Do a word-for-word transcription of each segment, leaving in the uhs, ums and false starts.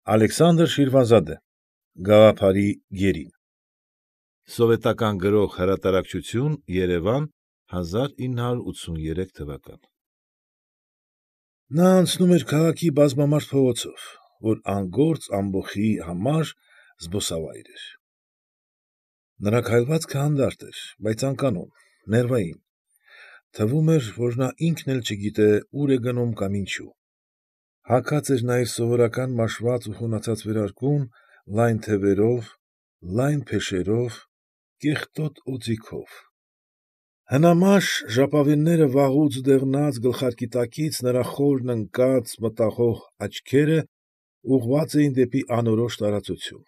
Ալեքսանդր Շիրվանզադե, Գաղափարի գերին։ Սովետական գրող հրատարակչություն, Երևան, հազար ինը հարյուր ութսուներեք թվական։ Նա անցնում էր քաղաքի բազմամարդ փողոցով, որ անգործ ամբոխի համար զբոսավայր էր։ Նրա քայլվածքը հանդարտ էր, բայց անկանոն, ներվային, թվում էր, որ նա ինքն էլ չգիտե ուր է գնում կամ ինչու։ Հագած էր նա իր սովորական մաշված ու խունացած վերարկուն, լայն թևերով, լայն փեշերով, կեղտոտ օձիքով։ Հնամաշ ժապավենները վաղուց դեղնած գլխարկի տակից նրա խորն ընկած, մտախոհ աչքերը ուղղված էին դեպի անորոշ տարածություն։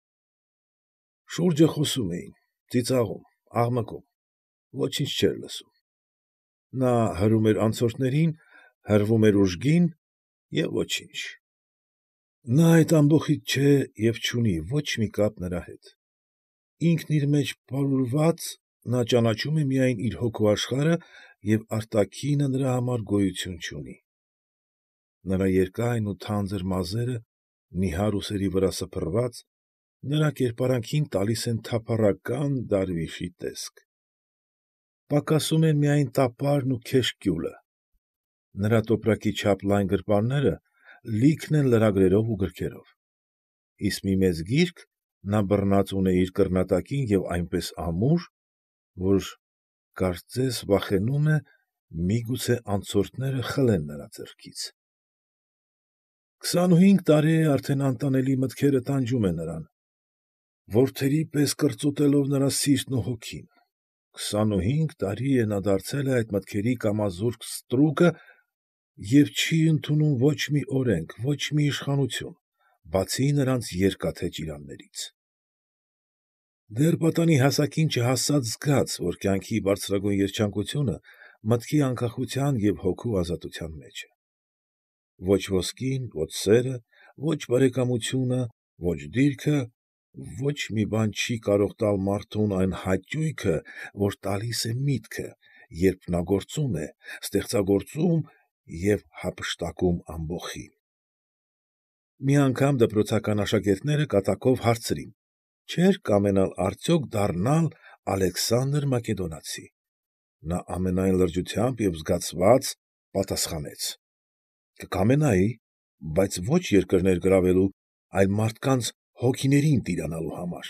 Շուրջը խոսում էին, ծիծաղում, աղմկում, ոչինչ չէր լսում։ Նա հրում էր անցորդներին, հրվում էր ուժգին և ոչինչ։ Նա այդ ամբոխից չէ և չունի ոչ մի կապ նրա հետ։ Ինքն իր մեջ պարուրված, նա ճանաչում է միայն իր հոգու աշխարհը և արտաքինը նրա համար գոյություն չունի։ Նրա երկայն ու թանձր մազերը, նիհար ուսերի վրա սփռված, նրա կերպարանքին տալիս են թափառական դարվիշի տեսք։ Պակասում են միայն տապարն ու քեշ կյուլը։ Նրա տոպրակի չափ լայն գրպանները լիքն են լրագրերով ու գրքերով, իսկ մի մեծ գիրք նա բռնած ունե իր կռնատակին և այնպես ամուր, որ կարծես վախենում է միգուցե անցորդները խլեն նրա ձեռքից։ Քսանուհինգ տարի է արդեն անտանելի մտքերը տանջում են նրան, որդերի պես կրծոտելով նրա սիրտն ու հոգին։ Քսանուհինգ տարի է նա դարձել է այդ մտքերի կամազուրկ ստրուկը և չի ընդունում ոչ մի օրենք, ոչ մի իշխանություն, բացի նրանց երկաթե ճիրաններից։ Դեռ պատանի հասակին չհասած զգաց, որ կյանքի բարձրագույն երջանկությունը մտքի անկախության և հոգու ազատության մեջ է։ Ոչ ոսկին, ոչ սերը, ոչ բարեկամությունը, ոչ դիրքը, ոչ մի բան չի կարող տալ մարդուն այն հաճույքը, որ տալիս է միտքը, երբ նա գործում է, ստեղծագործում և հափշտակում ամբոխին։ Մի անգամ դպրոցական աշակերտները կատակով հարցրին. չէր կամենալ արդյոք դառնալ Ալեքսանդր Մակեդոնացի։ Նա ամենայն լրջությամբ և զգացված պատասխանեց. կկամենայի, բայց ոչ երկրներ գրավելու, այլ մարդկանց հոգիներին տիրանալու համար։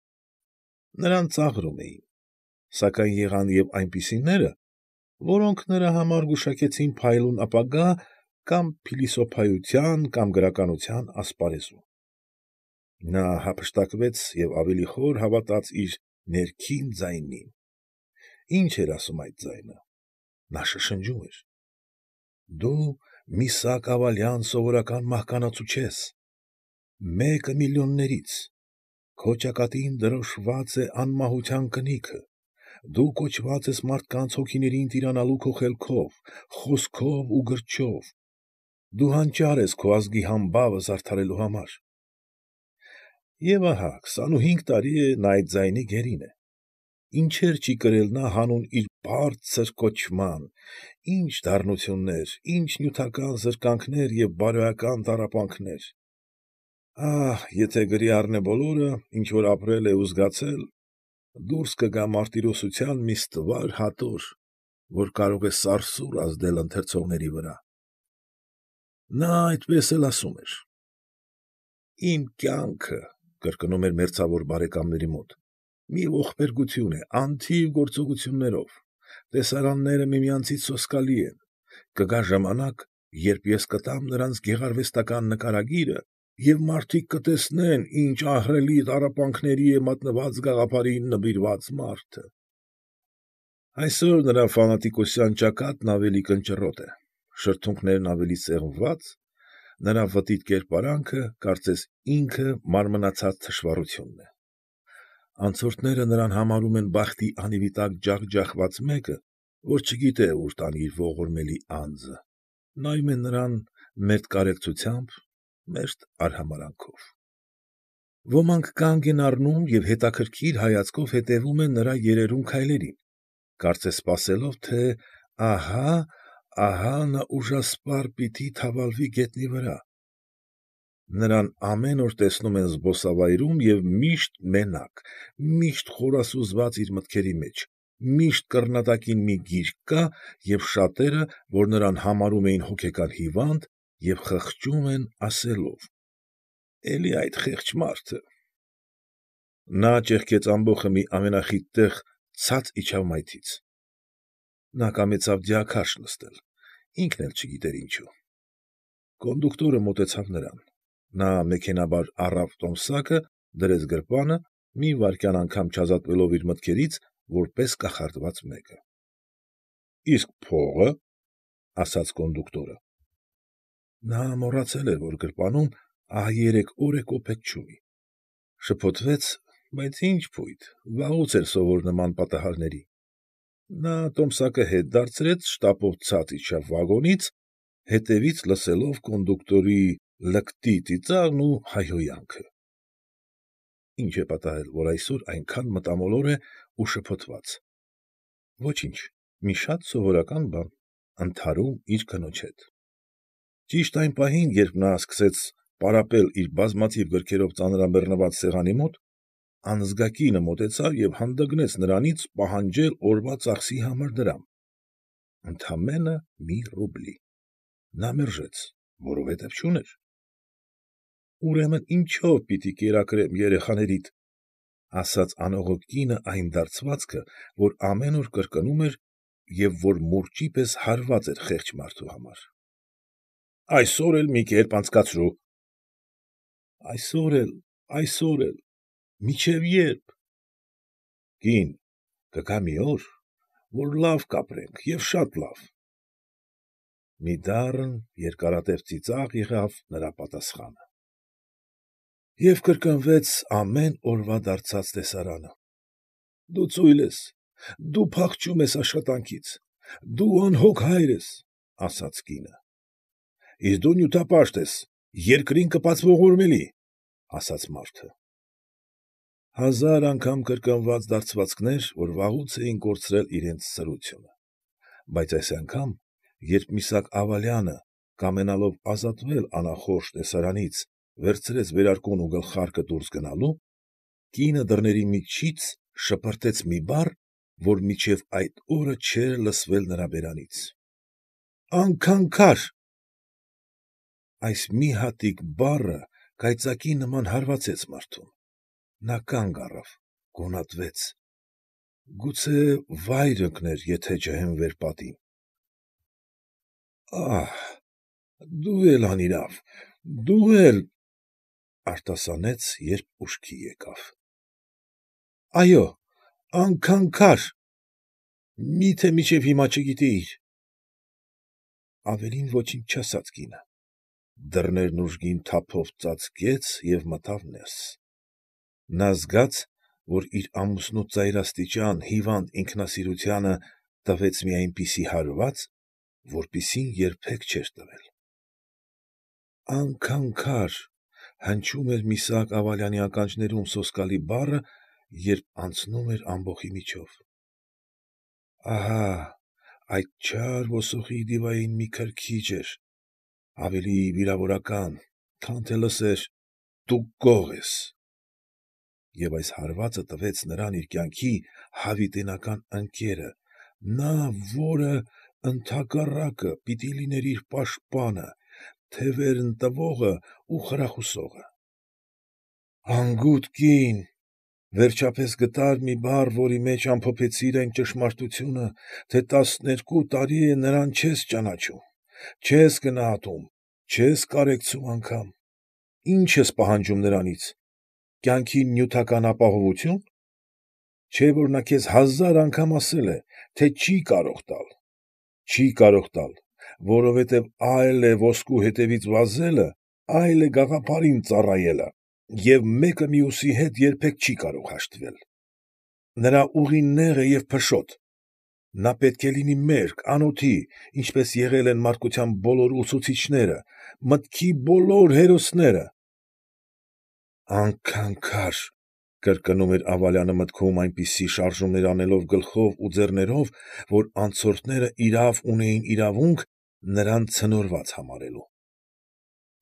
Նրան ծաղրում էին, սակայն եղան և այնպիսիները, որոնք նրա համար գուշակեցին փայլուն ապագա կամ փիլիսոփայության կամ գրականության ասպարեզում։ Նա հափշտակվեց և ավելի խոր հավատաց իր ներքին ձայնին։ Ի՞նչ էր ասում այդ ձայնը։ Նա շշնջում էր. «Դու Միսակ Ավալյան սովորական մահկանացու չես, մեկը միլիոններից, քո ճակատին դրոշմված է անմահության կնիքը, դու կոչված ես մարդկանց հոգիներին տիրանալու քո խելքով, խոսքով ու գրչով, դու հանճար ես քո ազգի համբավը զարդարելու համար»։ Եվ ահա քսանուհինգ տարի է նա այդ ձայնի գերին է։ Ինչեր չի կրել նա հանուն իր բարձր կոչման, ինչ դառնություններ, ինչ նյութական զրկանքներ և բարոյական տառապանքներ։ Ահ, եթե գրի առնե բոլորը, ինչ որ ապրել է ու զգացել, դուրս կգա մարտիրոսության մի ստվար հատոր, որ կարող է սարսուռ ազդել ընթերցողների վրա։ Նա այդպես էլ ասում էր. «Իմ կյանքը, ֊ կրկնում էր մերձավոր բարեկամների մոտ, ֊ մի ողբերգություն է անթիվ գործողություններով, տեսարանները միմյանցից սոսկալի են, կգա ժամանակ, երբ ես կտամ նրանց գեղարվեստական նկարագիրը, և մարդիկ կտեսնեն, ինչ ահռելի տառապանքների է մատնված գաղափարին նվիրված մարդը»։ Այսօր նրա ֆանատիկոսության ճակատն ավելի կնճռոտ է, շրթունքներն ավելի սեղմված, նրա վտիտ կերպարանքը, կարծես ինքը մարմնացած թշվառությունն է։ Անցորդները նրան համարում են բախտի անիվիտակ ջախջախված մեկը, որ չգիտե ուր տանի իր ողորմելի անձը, նայում են նրան մերթ կարեկցությամբ, մերթ արհամարհանքով։ Ոմանք կանգ են առնում և հետաքրքիր հայացքով հետևում են նրա երերուն քայլերին, կարծես սպասելով, թե ահա, ահա նա ուժասպառ պիտի թավալվի գետնի վրա։ Նրան ամեն օր տեսնում են զբոսավայրում և միշտ մենակ, միշտ խորասուզված իր մտքերի մեջ, միշտ կռնատակին մի գիրք կա և շատերը, որ նրան համարում էին հոգեկան հիվանդ և խղճում են, ասելով. «Էլի այդ խեղճ մարդը»… Նա ճեղքեց ամբոխը մի ամենախիտ տեղ, ցած իջավ մայթից… Նա կամեցավ դիաքարշ նստել, ինքն էլ չգիտեր ինչու… Կոնդուկտորը մոտեցավ նրան… Նա մեքենայաբար առավ տոմսակը, դրեց գրպանը, մի վայրկյան անգամ չազատվելով իր մտքերից, որպես կախարդված մեկը։ ֊ Իսկ փո՞ղը, ֊ ասաց կոնդուկտորը։ Նա մոռացել էր, որ գրպանում ահա երեք օր է կոպեկ չունի… Շփոթվեց, բայց ի՞նչ փույթ, վաղուց էր սովոր նման պատահարների… Նա տոմսակը հետ դարձրեց, շտապով ցած իջավ վագոնից, հետևից լսելով կոնդուկտորի լկտի ծիծաղն ու հայհոյանքը… Ի՞նչ է պատահել, որ այսօր այնքան մտամոլոր է ու շփոթված… Ոչինչ, մի շատ սովորական բան… Ընդհարում իր կնոջ հետ… Ճիշտ այն պահին, երբ նա սկսեց պարապել իր բազմաթիվ գրքերով ծանրաբեռնված սեղանի մոտ, անզգակինը մոտեցավ և հանդգնեց նրանից պահանջել օրվա ծախսի համար դրամ… Ընդամենը մի ռուբլի… Նա մերժեց, որովհետև չուներ… Ուրեմն ինչո՞վ պիտի կերակրեմ երեխաներիդ, ֊ ասաց անողոք կինը այն դարձվածքը, որ ամեն օր կրկնում էր և որ մուրճի պես հարված էր խեղճ մարդու համար։ ֊ Այսօր էլ մի կերպ անցկացրու… ֊ Այսօր էլ, այսօր էլ… մինչև ե՞րբ… ֊ Կի՛ն, կգա մի օր, որ լավ կապրենք և շատ լավ… Մի դառն, երկարատև ծիծաղ եղավ նրա պատասխանը… Եվ կրկնվեց ամեն օրվա դարձած տեսարանը… Դու ծույլ ես, դու փախչում ես աշխատանքից, դու անհոգ հայր ես, ֊ ասաց կինը։ ֊ Իսկ դու նյութապաշտ ես, երկրին կպածվող ուրմելի, ֊ ասաց մարդը… Հազար անգամ կրկնված դարձվածքներ, որ վաղուց էին կորցրել իրենց սրությունը… Բայց այս անգամ, երբ Միսակ Աղալյանը, կամենալով ազատվել անախորժ տեսարանից, վերցրեց վերարկուն ու գլխարկը դուրս գնալու, կինը դռների միջից շպրտեց մի բառ, որ մինչև այդ օրը չէր լսվել նրա բերանից… ֊ Անքանքար… Այս մի հատիկ բառը կայծակի նման հարվածեց մարդուն… Նա կանգ առավ, գոնատվեց… Գուցե վայր ընկներ, եթե չհենվեր պատին… Ա՛հ, դու էլ անիրավ, դու էլ… արտասանեց, երբ ուշքի եկավ… Այո, անգքանքար… Մի՞թե մինչև հիմա չգիտեիր… Ավելին ոչինչ չասաց կինը… Դռներն ուժգին թափով ծածկեց և մտավ ներս… Նա զգաց, որ իր ամուսնու ծայրաստիճան, հիվանդ ինքնասիրությանը տվեց մի այնպիսի հարված, որպիսին երբեք չէր տվել… Անգքանքար… հնչում էր Միսակ Աղալյանի ականջներում սոսկալի բառը, երբ անցնում էր ամբոխի միջով… Ահա, այդ չար ոսողի դիվային մի քրքիջ էր… ավելի վիրավորական, քան թե լսեր. «Դու գող ես»… Եվ այս հարվածը տվեց նրան իր կյանքի հավիտենական ընկերը, նա, որը, ընդհակառակը, պիտի լիներ իր պաշտպանը, թևերն տվողը ու խրախուսողը… Անգութ կին… վերջապես գտար մի բառ, որի մեջ ամփոփեցիր այն ճշմարտությունը, թե տասներկու տարի է նրան չես ճանաչում, չես գնահատում, չես կարեկցում անգամ… Ի՞նչ ես պահանջում նրանից… կյանքի նյութական ապահովությո՞ւն… Չէ՞ որ նա քեզ հազար անգամ ասել է, թե չի կարող տալ… Չի կարող տալ, որովհետև այլ է ոսկու հետևից վազելը, այլ է գաղափարին ծառայելը և մեկը մյուսի հետ երբեք չի կարող հաշտվել… Նրա ուղին նեղ է և փշոտ… Նա պետք է լինի մերկ, անօթի, ինչպես եղել են մարդկության բոլոր ուսուցիչները, մտքի բոլոր հերոսները… Անգքանքար… կրկնում էր Աղալյանը մտքում այնպիսի շարժումներ անելով գլխով ու ձեռներով, որ անցորդները իրավ ունեին իրավունք նրան ցնորված համարելու…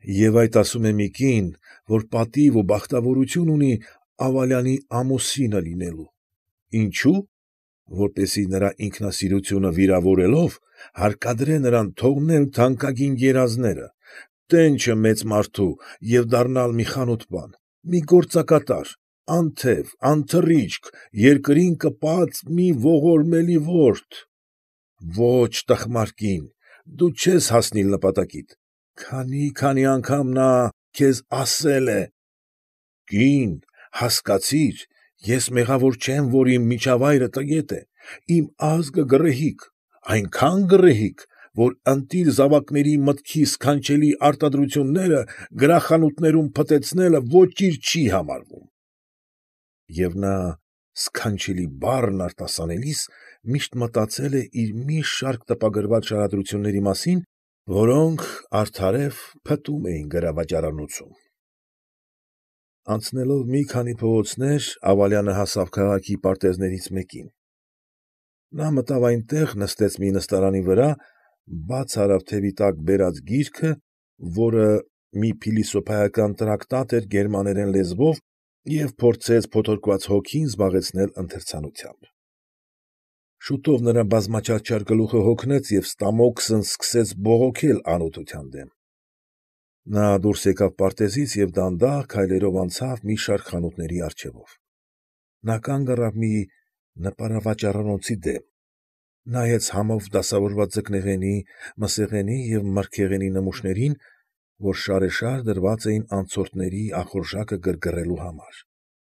Եվ այդ ասում է մի կին, որ պատիվ ու բախտավորություն ունի Ավալյանի ամուսինը լինելու։ Ինչո՞ւ, որպեսզի նրա ինքնասիրությունը վիրավորելով, հարկադրե նրան թողնել թանկագին երազները, տենչը մեծ մարդու և դառնալ մի խանութպան, մի գործակատար, անթև, անթռիչք, երկրին կպած մի ողորմելի որդ։ Ոչ, տխմար կին, դու չես հասնիլ նպատակիդ, քանի՜֊քանի՜ անգամ նա քեզ ասել է. «Կի՛ն, հասկացի՛ր, ես մեղավոր չեմ, որ իմ միջավայրը տգետ է, իմ ազգը գռեհիկ, այնքան գռեհիկ, որ ընտիր զավակների մտքի սքանչելի արտադրությունները գրախանութներում փտեցնելը ոճիր չի համարվում»։ Եվ նա սքանչելի բառն արտասանելիս միշտ մտածել է իր մի շարք տպագրված շարադրությունների մասին, որոնք արդարև փտում էին գրավաճառանոցում։ Անցնելով մի քանի փողոցներ, Ավալյանը հասավ քաղաքի պարտեզներից մեկին։ Նա մտավ այնտեղ, նստեց մի նստարանի վրա, բաց արավ թևի տակ բերած գիրքը, որը մի փիլիսոփայական տրակտատ էր գերմաներեն լեզվով, և փորձեց փոթորկված հոգին զբաղեցնել ընթերցանությամբ։ Շուտով նրա բազմաճարճար գլուխը հոգնեց և ստամոքսն սկսեց բողոքել անօթության դեմ։ Նա դուրս եկավ պարտեզից և դանդաղ քայլերով անցավ մի շարք խանութների առջևով։ Նա կանգ առավ մի նպարավաճառանոցի դեմ, նայեց համով դասավորված ձկնեղենի, մսեղենի և մրգեղենի նմուշներին, որ շարեշար դրված էին անցորդների ախորժակը գրգռելու համար։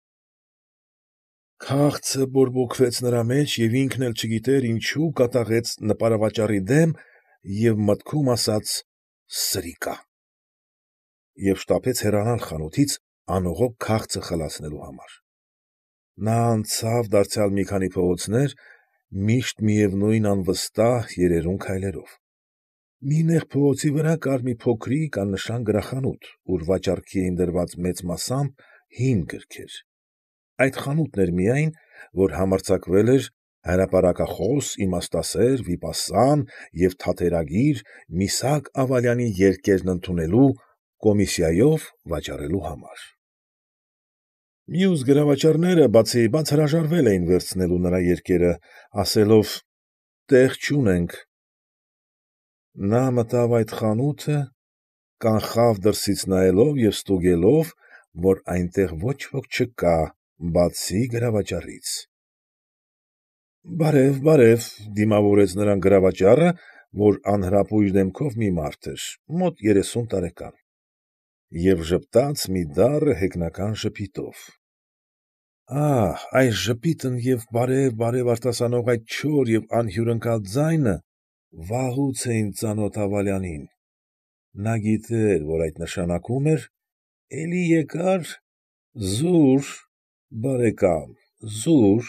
Քաղցը բորբոքվեց նրա մեջ և ինքն էլ չգիտեր ինչու կատաղեց նպարավաճառի դեմ և մտքում ասաց. «Սրիկա» և շտապեց հեռանալ խանութից անողոք քաղցը խլացնելու համար։ Նա անցավ դարձյալ մի քանի փողոցներ, միշտ միևնույն անվստահ, երերուն քայլերով։ Մի նեղ փողոցի վրա կար մի փոքրիկ աննշան գրախանութ, ուր վաճառքի էին դրված մեծ մասամբ հին գրքեր։ Այդ խանութն էր միայն, որ համարձակվել էր հրապարակախոս, իմաստասեր, վիպասան և թատերագիր Միսակ Ավալյանի երկերն ընդունելու, կոմիսիայով վաճառելու համար։ Մյուս գրավաճառները բացի բաց հրաժարվել էին վերցնելու նրա երկերը, ասելով. «Տեղ չունենք»։ Նա մտավ այդ խանութը, կանխավ դրսից նայելով և ստուգելով, որ այնտեղ ոչ ոք չկա, բացի գրավաճառից։ «Բարև, բարև», ֊ դիմավորեց նրան գրավաճառը, որ անհրապույր դեմքով մի մարդ էր, մոտ երեսուն տարեկան, և ժպտաց մի դառը հեգնական ժպիտով։ Ահ, այս ժպիտն և բարև, բարև արտասանող այդ չոր և անհյուրընկալ ձայնը վաղուց էին ծանոթ Ավալյանին. նա գիտեր, որ այդ նշանակում էր. «Էլի եկա՞ր, զուր, բարեկամ, զուր»։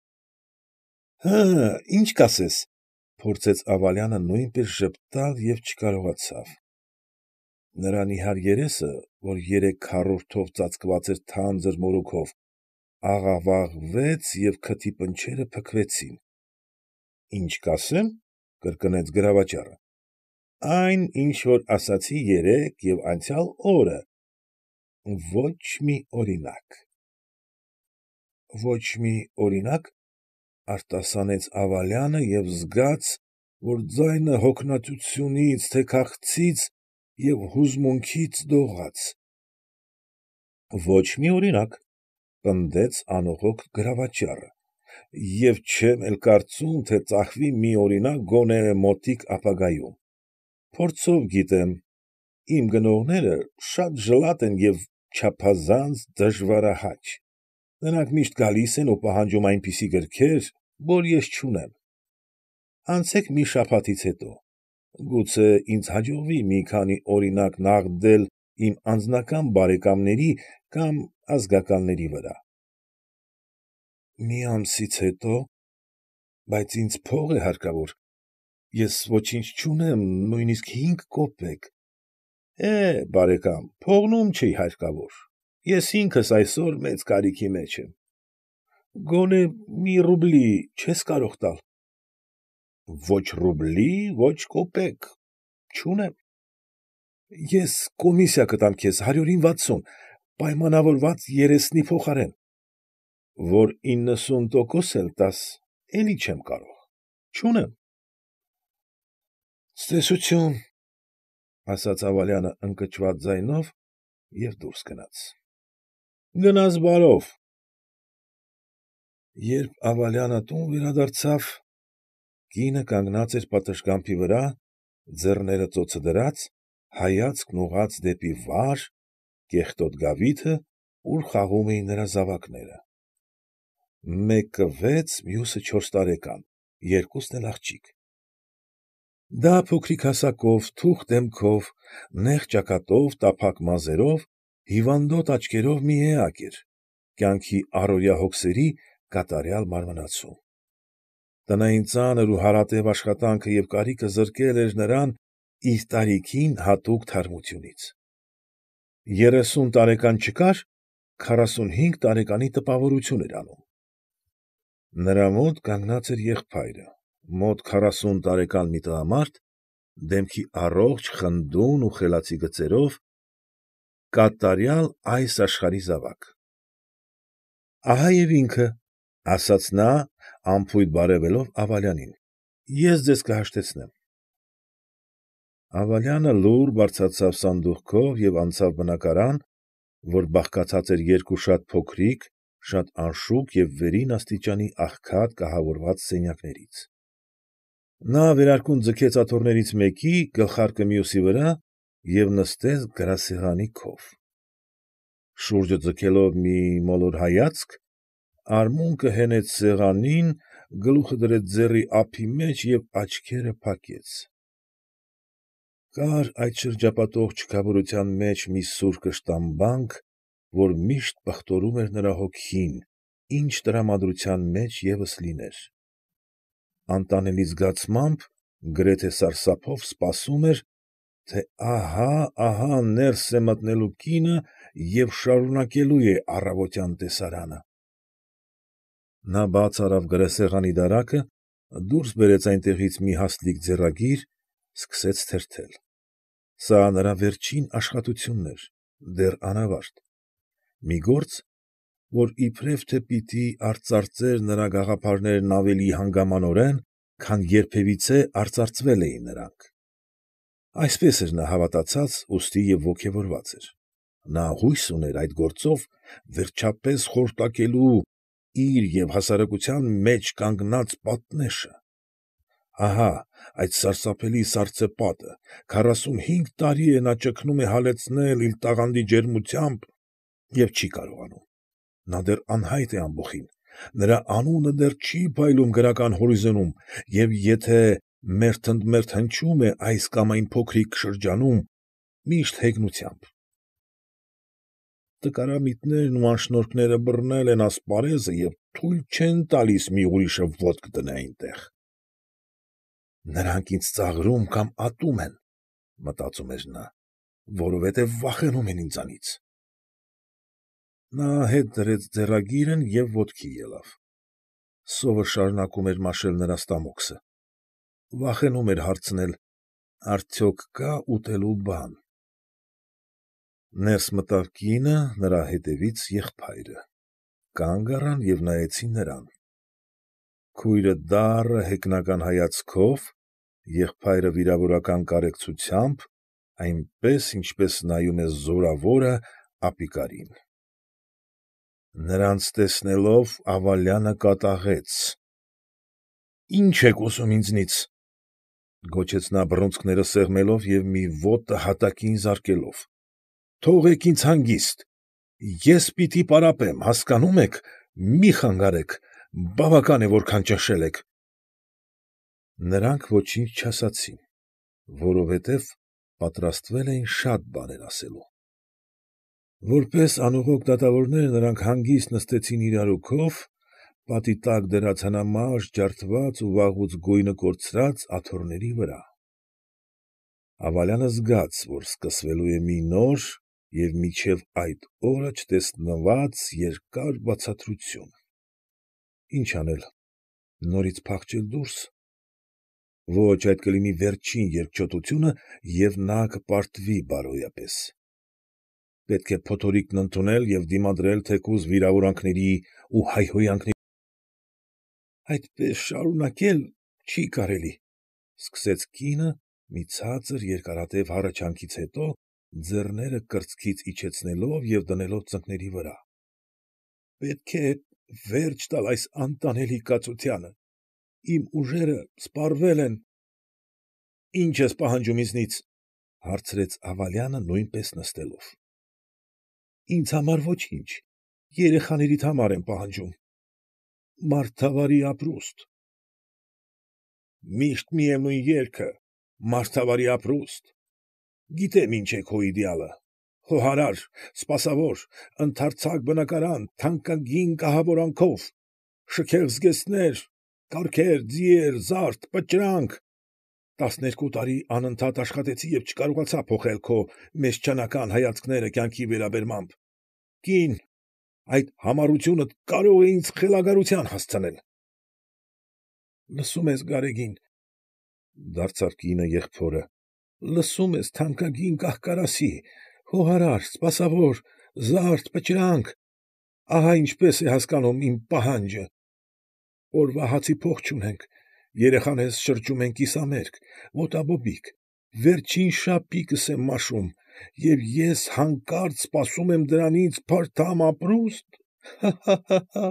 Հը՛, ի՞նչ կասես, ֊ փորձեց Ավալյանը նույնպես ժպտալ և չկարողացավ։ Նրա նիհար երեսը, որ երեք քառորդով ծածկված էր թանձր մորուքով, աղավաղվեց և քթի պնչերը փքվեցին։ ֊ Ի՞նչ կասեմ, ֊ կրկնեց գրավաճառը, ֊ այն, ինչ որ ասացի երեկ և անցյալ օրը. ոչ մի օրինակ։ ֊ Ոչ մի օրինակ, ֊ արտասանեց Ավալյանը և զգաց, որ ձայնը հոգնածությունից թե քաղցից և հուզմունքից դողաց։ ֊ Ոչ մի օրինակ, ֊ պնդեց անողոք գրավաճառը, ֊ և չեմ էլ կարծում, թե ծախվի մի օրինակ գոնե մոտիկ ապագայում։ Փորձով գիտեմ, իմ գնողները շատ ժլատ են և չափազանց դժվարահաճ, նրանք միշտ գալիս են ու պահանջում այնպիսի գրքեր, որ ես չունեմ։ Անցեք մի շաբաթից հետո, գուցե ինձ հաջողվի մի քանի օրինակ նաղդել իմ անձնական բարեկամների կամ ազգականների վրա։ ֊ Մի ամսից հետո, բայց ինձ փող է հարկավոր, ես ոչինչ չունեմ, նույնիսկ հինգ կոպեկ։ ֊ Է՛, բարեկամ, փողն ում չի հարկավոր, ես ինքս այսօր մեծ կարիքի մեջ եմ։ Գոնե մի ռուբլի չե՞ս կարող տալ։ ֊ Ո՛չ ռուբլի, ո՛չ կոպեկ, չունեմ։ Ես կոմիսիա կտամ քեզ հարյուրին վաթսուն, պայմանավորված երեսնի փոխարեն։ ֊ Որ իննսուն տոկոս էլ տաս, էլի չեմ կարող, չունիմ։ ֊ Ցտեսություն, ֊ ասաց Աղբակյանը ընկճված ձայնով և դուրս գնաց։ ֊ Գնաս բարով։ Երբ Աղբակյանը տուն վերադարձավ, կինը կանգնած էր պատշգամբի վրա, ձեռները ծոցը դրած, հայացքն ուղղած դեպի վար, կեղտոտ գավիթը, ուր խաղում էին նրա զավակները. մեկը վեց, մյուսը չորս տարեկան, երկուսն էլ աղջիկ։ Դա փոքրիկ հասակով, թուխ դեմքով, նեղ ճակատով, տափակ մազերով, հիվանդոտ աչքերով մի էակ էր, կյանքի առօրյա հոգսերի կատարյալ մարմնացու։ Տնային ծանր ու հարատև աշխատանքը և կարիքը զրկել էր նրան իր տարիքին հատուկ թարմությունից։ Երեսուն տարեկան չկար, քառասունհինգ տարեկանի տպավորություն էր անում։ Նրա մոտ կանգնած էր եղբայրը, մոտ քառասուն տարեկան մի տղամարդ, դեմքի առողջ, խնդուն ու խելացի գծերով, կատարյալ այս աշխարհի զավակ։ ֊ Ահա և ինքը, ֊ ասաց նա, անփույթ բարևելով Աղբակյանին, ֊ ես ձեզ կհաշտեցնեմ։ Աղբակյանը լուռ բարձրացավ սանդուղքով և անցավ բնակարան, որ բաղկացած էր երկու շատ փոքրիկ, շատ անշուք և վերին աստիճանի աղքատ կահավորված սենյակներից։ Նա վերարկուն ձգեց աթոռներից մեկի, գլխարկը մյուսի վրա և նստեց գրասեղանի քով։ Շուրջը ձգելով մի մոլոր հայացք, արմունկը հենեց սեղանին, գլուխը դրեց ձեռքի ափի մեջ և աչքերը փակեց։ Կար այդ շրջապատող չքավորության մեջ մի սուր կշտամբանք, որ միշտ պղտորում էր նրա հոգին, ինչ տրամադրության մեջ ևս լիներ։ Անտանելի զգացմամբ, գրեթե սարսափով սպասում էր, թե ահա֊ահա ներս է մտնելու կինը և շարունակելու է առավոտյան տեսարանը։ Նա բաց արավ գրասեղանի դարակը, դուրս բերեց այնտեղից մի հաստլիկ ձեռագիր, սկսեց թերթել։ Սա նրա վերջին աշխատությունն էր, դեռ անավարտ, մի գործ, որ իբրև թե պիտի արծարծեր նրա գաղափարներն ավելի հանգամանորեն, քան երբևիցե արծարծվել էին նրանք։ Այսպես էր նա հավատացած, ուստի և ոգևորված էր։ Նա հույս ուներ այդ գործով վերջապես խորտակելու իր և հասարակության մեջ կանգնած պատնեշը։ Ահա այդ սարսափելի սառցեպատը, քառասունհինգ տարի է նա ճգնում է հալեցնել իր տաղանդի ջերմությամբ և չի կարողանում։ Նա դեռ անհայտ է ամբոխին, նրա անունը դեռ չի փայլում գրական հորիզոնում և եթե մերթ ընդ մերթ հնչում է այս կամ այն փոքրիկ շրջանում, միշտ հեգնությամբ։ Տկարամիտներն ու անշնորհքները բռնել են ասպարեզը և թույլ չեն տալիս մի ուրիշը ոտք դնե այնտեղ։ Նրանք ինձ ծաղրում կամ ատում են, մտածում էր նա, որովհետև վախենում են ինձանից։ Նա հետ դրեց ձեռագիրն և ոտքի ելավ։ Սովը շարունակում էր մաշել նրա ստամոքսը։ Վախենում էր հարցնել. արդյոք կա՞ ուտելու բան։ Ներս մտավ կինը, նրա հետևից եղբայրը։ Կանգ առան և նայեցին նրան։ Քույրը դառը հեգնական հայացքով, եղբայրը վիրավորական կարեկցությամբ, այնպես, ինչպես նայում է զորավորը ապիկարին։ Նրանց տեսնելով Աղբակյանը կատաղեց։ ֊ Ի՞նչ եք ուզում ինձնից, ֊ գոչեց նա բռունցքները սեղմելով և մի ոտը հատակին զարկելով։ ֊ Թողեք ինձ հանգիստ, ես պիտի պարապեմ, հասկանո՞ւմ եք, մի խանգարեք, բավական է որքան ճնշել եք։ Նրանք ոչինչ չասացին, որովհետև պատրաստվել էին շատ բաներ ասելու։ Որպես անուղոկ դատավորներ նրանք հանգիստ նստեցին իրարու քով, պատի տակ դրած հնամաշ, ջարդված ու վաղուց գույնը կորցրած աթոռների վրա։ Աղբակյանը զգաց, որ սկսվելու է մի նոր և մինչև այդ օրը չտեսնված երկար բացատրություն։ Ի՞նչ անել, նորից փախչե՞լ դուրս։ Ոչ, այդ կլինի վերջին երկչոտությունը, և նա կպարտվի բարոյապես։ Պետք է փոթորիկն ընդունել և դիմադրել թեկուզ վիրավորանքների ու հայհոյանքների։ Այդպես շարունակել չի կարելի, ֊ սկսեց կինը մի ցածր երկարատև հառաչանքից հետո, ձեռները կրծքից իջեցնելով և դնելով ծնկների վրա։ Պետք է վերջ տալ այս անտանելի կացությանը, իմ ուժերը սպառվել են։ ֊ Ի՞նչ ես պահանջում ինձնից, ֊ հարցրեց Աղալյանը նույնպես նստելով։ ֊ Ինձ համար ոչինչ, երեխաներիդ համար եմ պահանջում։ ֊ Մարդավարի ապրուստ։ ֊ Միշտ միևնույն երգը, մարդավարի ապրուստ։ Գիտեմ ինչ է քո իդեալը, խոհարար, սպասավոր, ընդարձակ բնակարան, թանկագին կահավորանքով, շքեղ զգեստներ, կառքեր, ձիեր, զարդ, պճրանք։ Տասներկու տարի անընդհատ աշխատեցի և չկարողացա փոխել քո մեսչանական հայացքները կյանքի վերաբերմամբ։ Կին, այդ համառությունդ կարող է ինձ խելագարության հասցնել։ ֊ Լսում ես, Գարեգին, ֊ դարձավ կինը եղբորը, ֊ լսում ես, թանկագին կահ֊կարասի, խոհարար, սպասավոր, զարդ, պճրանք, ահա ինչպես է հասկանում իմ պահանջը։ Օրվա հացի փող չունենք, երեխաներս շրջում են կիսամերկ, ոտաբոբիկ, վերջին շապիկս եմ մաշում, և ես հանկարծ սպասում եմ դրանից փարթամ ապրուստ, հա՛֊հա՛֊հա՛։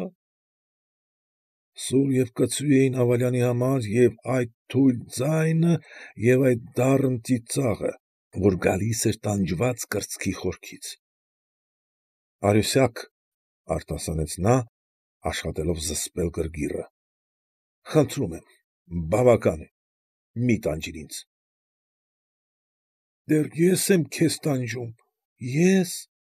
Սուր և կծու էին Աղալյանի համար և այդ թույլ ձայնը, և այդ դառն ծիծաղը, որ գալիս էր տանջված կրծքի խորքից։ ֊ Արյուսյակ, ֊ արտասանեց նա, աշխատելով զսպել գրգիռը, ֊ խնդրում եմ, բավական է, մի տանջիր ինձ։ ֊ Դեռ ես եմ քեզ տանջում, ե՞ս։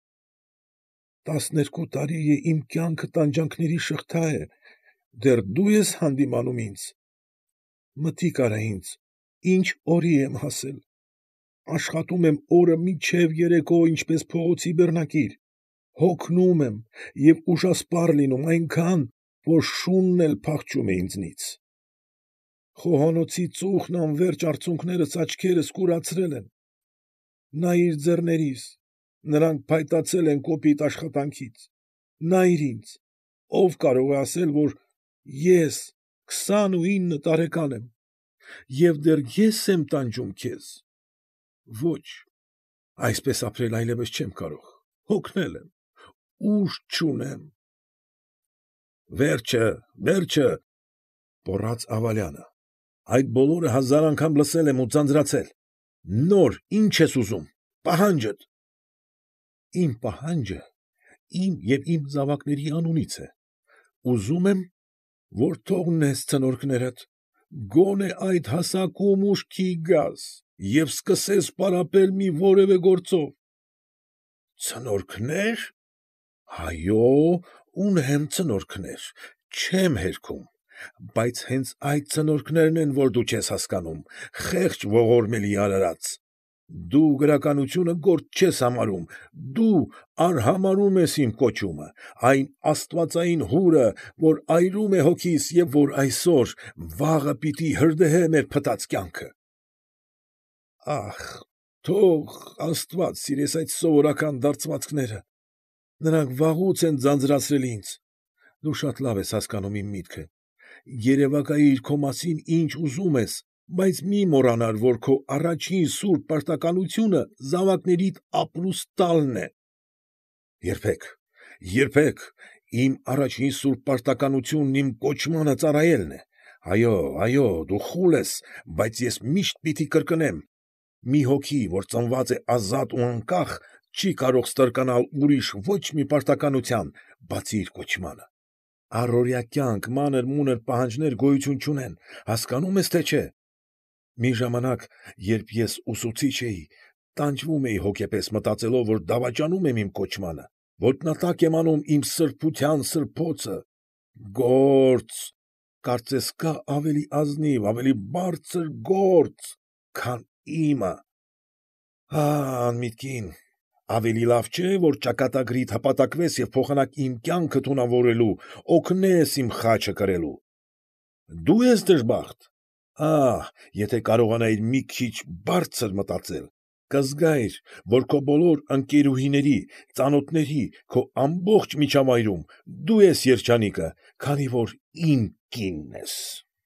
Տասներկու տարի է իմ կյանքը տանջանքների շղթա է, դեռ դու ես հանդիմանում ինձ։ Մտիկ արա ինձ, ինչ օրի եմ հասել։ Աշխատում եմ օրը մինչև երեկո ինչպես փողոցի բեռնակիր, հոգնում եմ և ուժասպառ լինում այնքան, որ շունն էլ փախչում է ինձնից։ Խոհանոցի ծուխն անվերջ արցունքներս աչքերս կուրացրել են։ Նայիր ձեռներիս, նրանք փայտացել են կոպիտ աշխատանքից։ Նայիր ինձ, ով կարող է ասել, որ ես քսանուինը տարեկան եմ, և դեռ ես եմ տանջում քեզ։ Ոչ, այսպես ապրել այլևս չեմ կարող, հոգնել եմ, ուժ չունեմ։ ֊ Վերջը, վերջը, ֊ գոռաց Աղալյանը, ֊ այդ բոլորը հազար անգամ լսել եմ ու ձանձրացել, նոր ի՞նչ ես ուզում, պահանջդ։ ֊ Իմ պահանջը իմ և իմ զավակների անունից է, ուզում եմ, որ թողնես ցնորքներդ, գոնե այդ հասակում ուշքի գաս և սկսես պարապել մի որևէ գործով։ ֊ Ցնորքնե՞ր, այո, ունեմ ցնորքներ, չեմ հերքում, բայց հենց այդ ցնորքներն են, որ դու չես հասկանում, խեղճ ողորմելի արարած։ Դու գրականությունը գործ չես համարում, դու արհամարհում ես իմ կոչումը, այն աստվածային հուրը, որ այրում է հոգիս և որ այսօր, վաղը պիտի հրդեհե մեր փտած կյանքը։ Ախ, թող աստված սիրես այդ սովորական դարձվածքները, նրանք վաղուց են ձանձրացրել ինձ։ Դու շատ լավ ես հասկանում իմ միտքը, երևակայիր քո մասին ինչ ուզում ես, բայց մի մոռանար, որ քո առաջին սուրբ պարտականությունը զավակներիդ ապրուստ տալն է։ ֊ Երբեք, երբեք, իմ առաջին սուրբ պարտականությունն իմ կոչմանը ծառայելն է։ Այո, այո, դու խուլ ես, բայց ես միշտ պիտի կրկնեմ. մի հոգի, որ ծնված է ազատ ու անկախ, չի կարող ստրկանալ ուրիշ ոչ մի պարտականության, բացի իր կոչմանը։ Առօրյա կյանք, մանր֊մունր պահանջներ գոյություն չունեն, հասկանո՞ւմ ես, թե չէ։ Մի ժամանակ, երբ ես ուսուցիչ էի, տանջվում էի հոգեպես, մտածելով, որ դավաճանում եմ իմ կոչմանը, ոտնատակ եմ անում իմ սրբության սրբոցը։ Գործ, կարծես կա ավելի ազնիվ, ավելի բարձր գործ, քան իմը։ Ահ, անմիտ կին, ավելի լավ չէ, որ ճակատագրիդ հպատակվես և փոխանակ իմ կյանքը թունավորելու, օգնես իմ խաչը կրելու։ Դու ես դժբախտ, Ահ, եթե կարողանայիր մի քիչ բարձր մտածել, կզգայիր, որ քո բոլոր ընկերուհիների, ծանոթների, քո ամբողջ միջավայրում դու ես երջանիկը, քանի որ իմ կինն ես։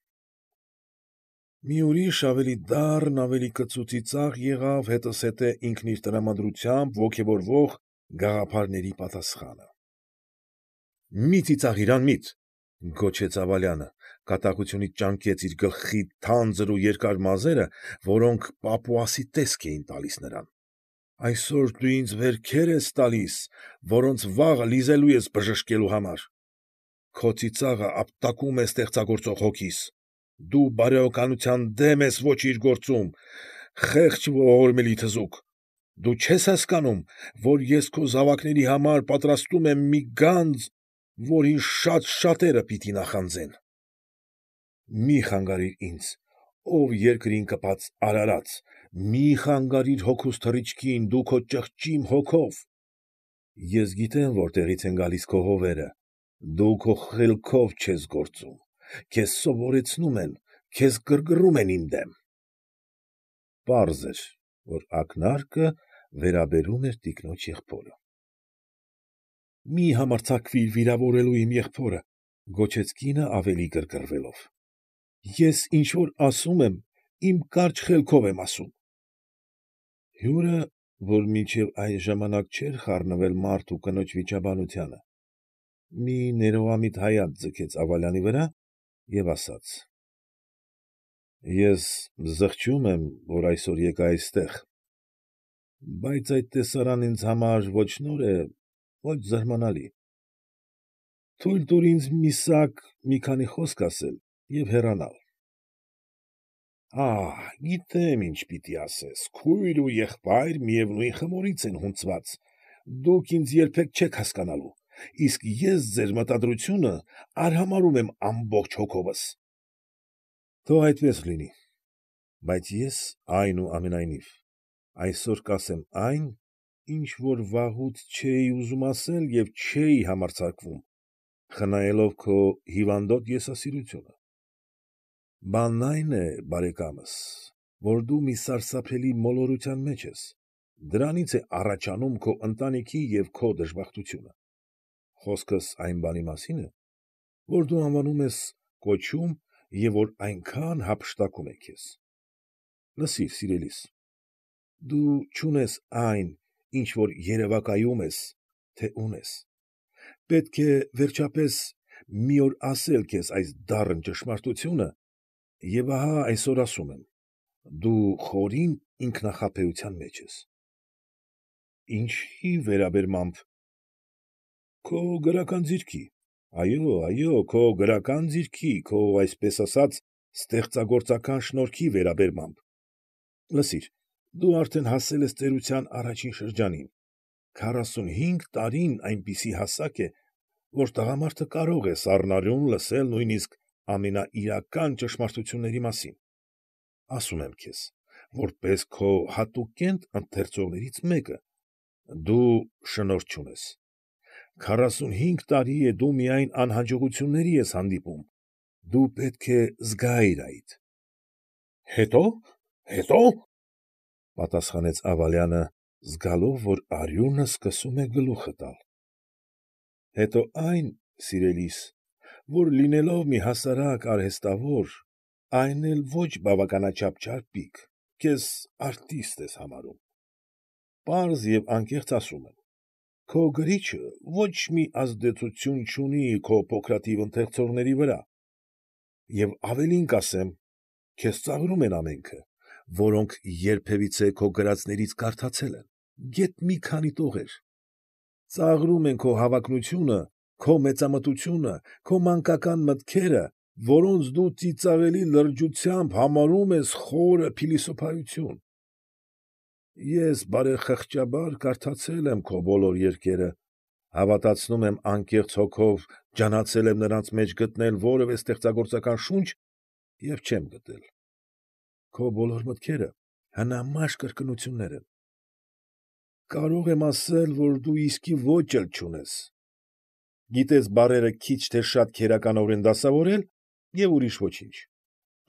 Մի ուրիշ ավելի դառն, ավելի կծու ծիծաղ եղավ հետզհետե ինքն իր տրամադրությամբ ոգևորվող գաղափարների պատասխանը։ ֊ Մի ծիծաղիր, անմիտ,֊ գոչեց Աբալյանը, կատաղությունից ճանկեց իր գլխի թանձր ու երկար մազերը, որոնք պապուասի տեսք էին տալիս նրան,֊ այսօր դու ինձ վերքեր ես տալիս, որոնց վաղը լիզելու ես բժշկելու համար։ Քո ծիծաղը ապտակում է ստեղծագործող հոգիս։ Դու բարոյականության դեմ ես ոչիր գործում, խեղճ ողորմելի թզուկ։ Դու չես հասկանում, որ ես քո զավակների համար պատրաստում եմ մի գանձ, որին շատ շատերը պիտի նախանձեն։ Մի խանգարիր ինձ, ով երկրին կպած արարած, մի խանգարիր հոգուս թռիչքին դու քո ճղճիմ հոգով։ Ես գիտեմ որտեղից են գալիս քո հովերը, դու քո խելքով չես գործում, քեզ սովորեցնում են, քեզ գրգռում են իմ դեմ։ Պարզ էր, որ ակնարկը վերաբերում էր տիկնոջ եղբորը։ ֊ Մի համարձակվիր վիրավորելու իմ եղբորը,֊ գոչեց կինը ավելի գրգռվելով,֊ ես ինչ֊որ ասում եմ, իմ կարճ խելքով եմ ասում։ Հյուրը, որ մինչև այն ժամանակ չէր խառնվել մարդ ու կնոջ վիճաբանությանը, մի ներողամիտ հայացք ձգեց Աբալյանի վրա և ասաց. ֊ Ես զղջում եմ, որ այսօր եկա այստեղ, բայց այդ տեսարանն ինձ համար ոչ նոր է, ոչ զարմանալի։ Թույլ տուր ինձ մի սակ, մի քանի խոսք ասել և հեռանալ։ Ահ, գիտեմ ինչ պիտի ասես, քույր ու եղբայր միևնույն խմորից են հունցված, դուք ինձ երբեք չեք հասկանալու, իսկ ես ձեր մտադրությունը արհամարհում եմ ամբողջ հոգովս։ Թող այդպես լինի, բայց ես, այնուամենայնիվ, այսօր կասեմ այն, ինչ որ վաղուց չէի ուզում ասել և չէի համարձակվում, խնայելով քո հիվանդոտ եսասիրությունը։ Բանն այն է, բարեկամս, որ դու մի սարսափելի մոլորության մեջ ես, դրանից է առաջանում քո ընտանիքի և քո դժբախտությունը։ Խոսքս այն բանի մասին է, որ դու անվանում ես կոչում և որ այնքան հափշտակում է քեզ։ Լսիր, սիրելիս, դու չունես այն, ինչ որ երևակայում ես, թե ունես։ Պետք է, վերջապես, մի օր ասել քեզ այս դառն ճշմարտությունը և ահա այսօր ասում եմ. դու խորին ինքնախաբեության մեջ ես։ Ինչի վերաբերմամբ։ Քո գրական ձիրքի, այո, այո, քո գրական ձիրքի, քո, այսպես ասած, ստեղծագործական շնորհքի վերաբերմամբ։ Լսիր, դու արդեն հասել ես ծերության առաջին շրջանին, քառասունհինգ տարին այնպիսի հասակ է, որ տղամարդը կարող է սառնարյուն լսել նույնիսկ ամենաիրական ճշմարտությունների մասին։ Ասում եմ քեզ, որպես քո հատուկենտ ընթերցողներից մեկը, դու շնորհ չունես։ Քառասունհինգ տարի է դու միայն անհաջողությունների ես հանդիպում, դու պետք է զգայիր այդ։ ֊ Հետո՞, հետո՞, պատասխանեց Աբալյանը, զգալով, որ արյունը սկսում է գլուխը տալ։ ֊ Հետո այն, սիրելիս, որ լինելով մի հասարակ արհեստավոր, այն էլ ոչ բավականաչափ չարպիկ, քեզ արտիստ ես համարում։ Պարզ և անկեղծ ասում եմ, քո գրիչը ոչ մի ազդեցություն չունի քո փոքրաթիվ ընթերցողների վրա, և ավելին կասեմ, քեզ ծաղրում են ամենքը, որոնք երբևիցե քո գրածներից կարդացել են, գեթ մի քանի տողեր։ Ծաղրում են քո հավակնությունը, քո մեծամտությունը, քո մանկական մտքերը, որոնց դու ծիծաղելի լրջությամբ համարում ես խորը փիլիսոփայություն։ Ես բարեխղճաբար կարդացել եմ քո բոլոր երգերը, հավատացնում եմ անկեղծ հոգով ջանացել եմ նրանց մեջ գտնել որևէ ստեղծագործական շունչ և չեմ գտել։ Քո բոլոր մտքերը հնամաշ կրկնություններ են։ Կարող եմ ասել, որ դու իսկի ոճ էլ չունես։ Գիտես բառերը քիչ թե շատ քերականորեն դասավորել և ուրիշ ոչինչ։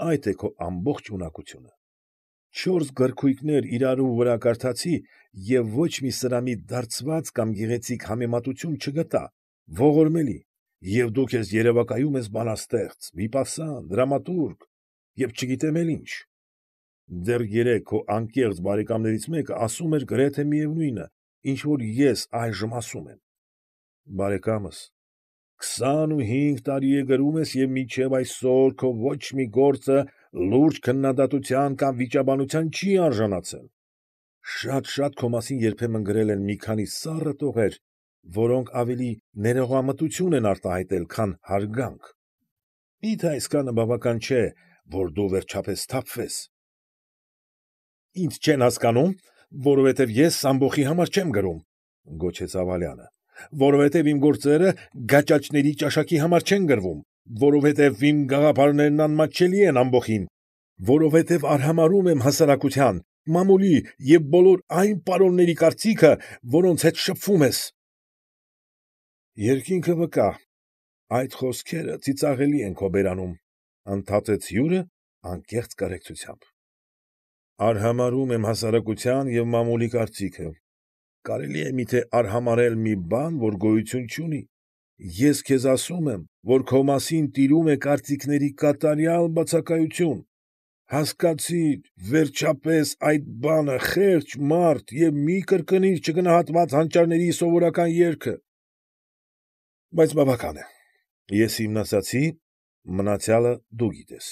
այդ է քո ամբողջ ունակությունը։ Չորս գրքույկներ իրարու վրա կարդացի և ոչ մի սրամիտ դարձված կամ գեղեցիկ համեմատություն չգտա, ողորմելի, և դու քեզ երևակայում ես բանաստեղծ, վիպասան, դրամատուրգ և չգիտեմ էլ ինչ։ Դեռ երեկ քո անկեղծ բարեկամներից մեկը ասում էր գրեթե միևնույնը, ինչ որ ես այժմ ասում եմ։ Բարեկամս, քսանուհինգ տարի է գրում ես և մինչև այսօր քո ոչ մի գործը լուրջ քննադատության կամ վիճաբանության չի արժանացել։ Շատ֊շատ քո մասին երբեմն գրել են մի քանի սառը տողեր, որոնք ավելի ներողամտություն են արտահայտել, քան հարգանք։ Մի՞թե այսքանը բավական չէ, որ դու վերջապես սթափվես։ Ինձ չեն հասկանում, որովհետև ես ամբոխի համար չեմ գրում, ֊ գոչեց Աղալյանը, ֊ որովհետև իմ գործերը գաճաճների ճաշակի համար չեն գրվում, որովհետև իմ գաղափարներն անմատչելի են ամբոխին, որովհետև արհամարհում եմ հասարակության, մամուլի և բոլոր այն պարոնների կարծիքը, որոնց հետ շփվում ես։ Երկինքը վկա, այդ խոսքերը ծիծաղելի են քո բերանում, ֊ ընդհատեց հյուրը անկեղծ կարեկցությամբ։ Արհամարհում եմ հասարակության և մամուլի կարծիքը։ Կարելի է մի՞թե արհամարհել մի բան, որ գոյություն չունի։ Ես քեզ ասում եմ, որ քո մասին տիրում է կարծիքների կատարյալ բացակայություն։ Հասկացի՛ր, վերջապես, այդ բանը խեղճ մարդ և մի կրկնիր չգնահատված հանճարների սովորական երգը։ Բայց բավական է, ես իմն ասացի, մնացյալը դու գիտես։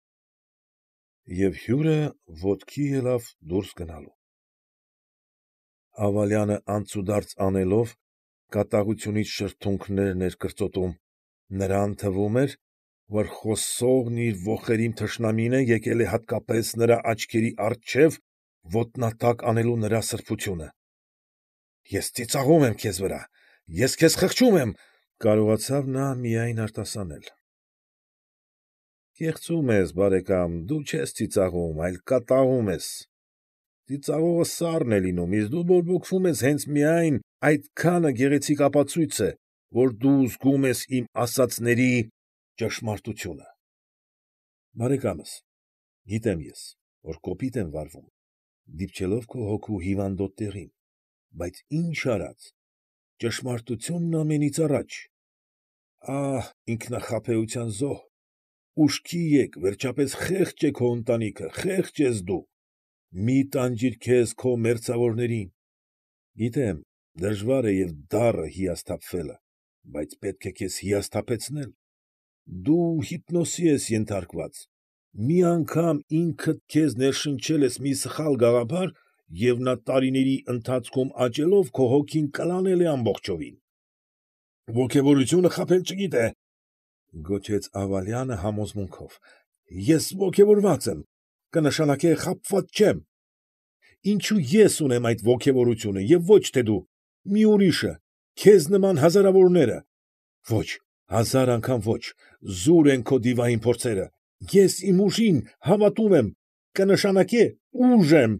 Եվ հյուրը ոտքի ելավ դուրս գնալու։ Աղալյանը անցուդարձ անելով, կատաղությունից շրթունքներն էր կրծոտում, նրան թվում էր, որ խոսողն իր ոխերիմ թշնամին է եկել է հատկապես նրա աչքերի առջև ոտնատակ անելու նրա սրբությունը։ Ես ծիծաղում եմ քեզ վրա, ես քեզ խղճում եմ, ֊ կարողացավ նա միայն արտասանել։ Կեղծում ես, բարեկամ, դու չես ծիծաղում, այլ կատաղում ես։ Ծիծաղողը սառն է լինում, իսկ դու բորբոքվում ես հենց միայն այդքանը գեղեցիկ ապացույց է, որ դու զգում ես իմ ասածների ճշմարտությունը։ Բարեկամս, գիտեմ ես, որ կոպիտ եմ վարվում, դիպչելով քո հոգու հիվանդոտ տեղին, բայց ինչ արած, ճշմարտությունն ամենից առաջ։ Ահ, ինքնախաբեության զոհ, ուշքի եկ, վերջապես խեղճ է քո ընտանիքը, խեղճ ես դու, մի տանջիր քեզ քո մերձավորներին։ Գիտեմ, դժվար է և դառը հիասթափվելը, բայց պետք է քեզ հիասթափեցնել։ Դու հիպնոսի ես ենթարկված, մի անգամ ինքդ քեզ ներշնչել ես մի սխալ գաղափար, և նա տարիների ընթացքում աճելով քո հոգին կլանել է ամբողջովին։ Ոգևորությունը խաբել չգիտե, ֊ գոչեց Աղալյանը համոզմունքով, ֊ ես ոգևորված եմ, կնշանակե խաբված չեմ։ Ինչո՞ւ ես ունեմ այդ ոգևորությունը և ոչ թե դու, մի ուրիշը, քեզ նման հազարավորները։ Ոչ, հազար անգամ ոչ, զուր են քո դիվային փորձերը, ես իմ ուժին հավատում եմ, կնշանակե ուժ եմ։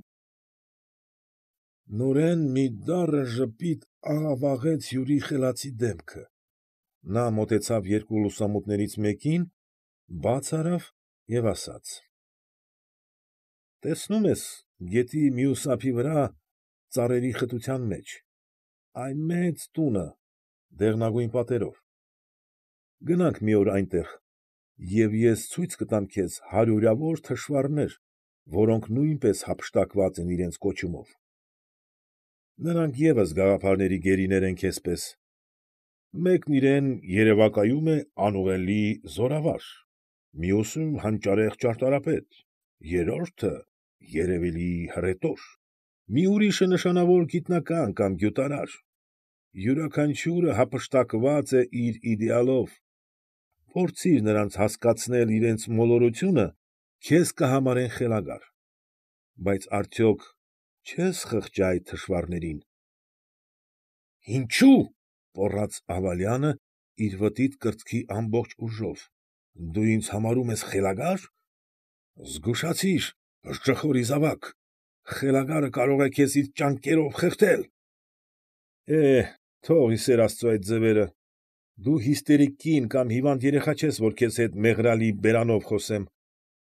Նորեն մի դառն ժպիտ աղավաղեց հյուրի խելացի դեմքը։ Նա մոտեցավ երկու լուսամուտներից մեկին, բաց արավ և ասաց. Տեսնում ես գետի մյուս ափի վրա, ծառերի խտության մեջ, այն մեծ տունը, դեղնագույն պատերով։ Գնանք մի օր այնտեղ, և ես ցույց կտամ քեզ հարյուրավոր թշվառներ, որոնք նույնպես հափշտակված են իրենց կոչումով։ Նրանք ևս գաղափարների գերիներ են քեզպես։ Մեկն իրեն երևակայում է անուղելի զորավար, մյուսը հանճարեղ ճարտարապետ, երրորդը երևելի հռետոր, մի ուրիշը նշանավոր գիտնական կամ գյուտարար։ Յուրաքանչյուրը հափշտակված է իր իդեալով։ Փորձիր նրանց հասկացնել իրենց մոլորությունը, քեզ կհամարեն խելագար։ Բայց արդյոք չե՞ս խղճա այդ թշվառներին։ Ինչո՞ւ, ֊ պառաց Աղալյանը իր վտիտ կրծքի ամբողջ ուժով, ֊ դու ինձ համարում ես խելագա՞ր։ Զգուշացիր, ղժխորի զավակ, խելագարը կարող է քեզ իր ճանկերով խեղդել։ Է՛հ, թող հիսեր աստծու այդ ձևերը, դու հիստերիկ կին կամ հիվանդ երեխա չես, որ քեզ հետ մեղրալի բերանով խոսեմ։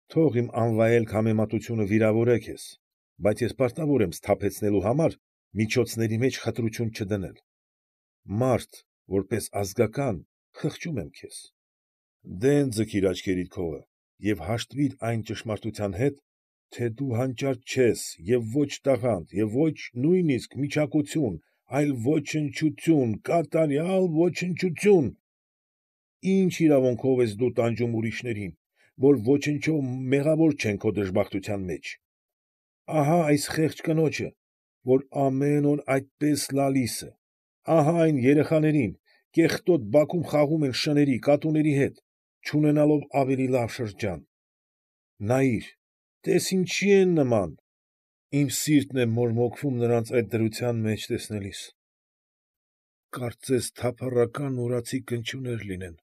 Թող իմ անվայել համեմատությունը վիրավորե քեզ, բայց ես պարտավոր եմ սթափեցնելու համար միջոցների մեջ խտրություն չդնել։ Մարդ, որպես ազգական, խղճում եմ քեզ։ Դեն ձգիր աչքերիդ քովը և հաշտվիր այն ճշմարտության հետ, թե դու հանճար չես և ոչ տաղանդ և ոչ նույնիսկ միչակություն, այլ ոչնչություն, կատարյալ ոչնչություն։ Ի՞նչ իրավունքով ես դու տանջում ուրիշներին, որ ոչնչով մեղավոր չեն քո դժբախտության մեջ։ Ահա այս խեղճ կնոջը, որ ամեն օր այդպես լալիս է, ահա այն երեխաներին, կեղտոտ բակում խաղում են շների, կատուների հետ, չունենալով ավելի լավ շրջան։ Նայիր, տես ինչի են նման, իմ սիրտն է մորմոքվում նրանց այդ դրության մեջ տեսնելիս։ Կարծես թափառական ուրացի կնճուղներ լինեն։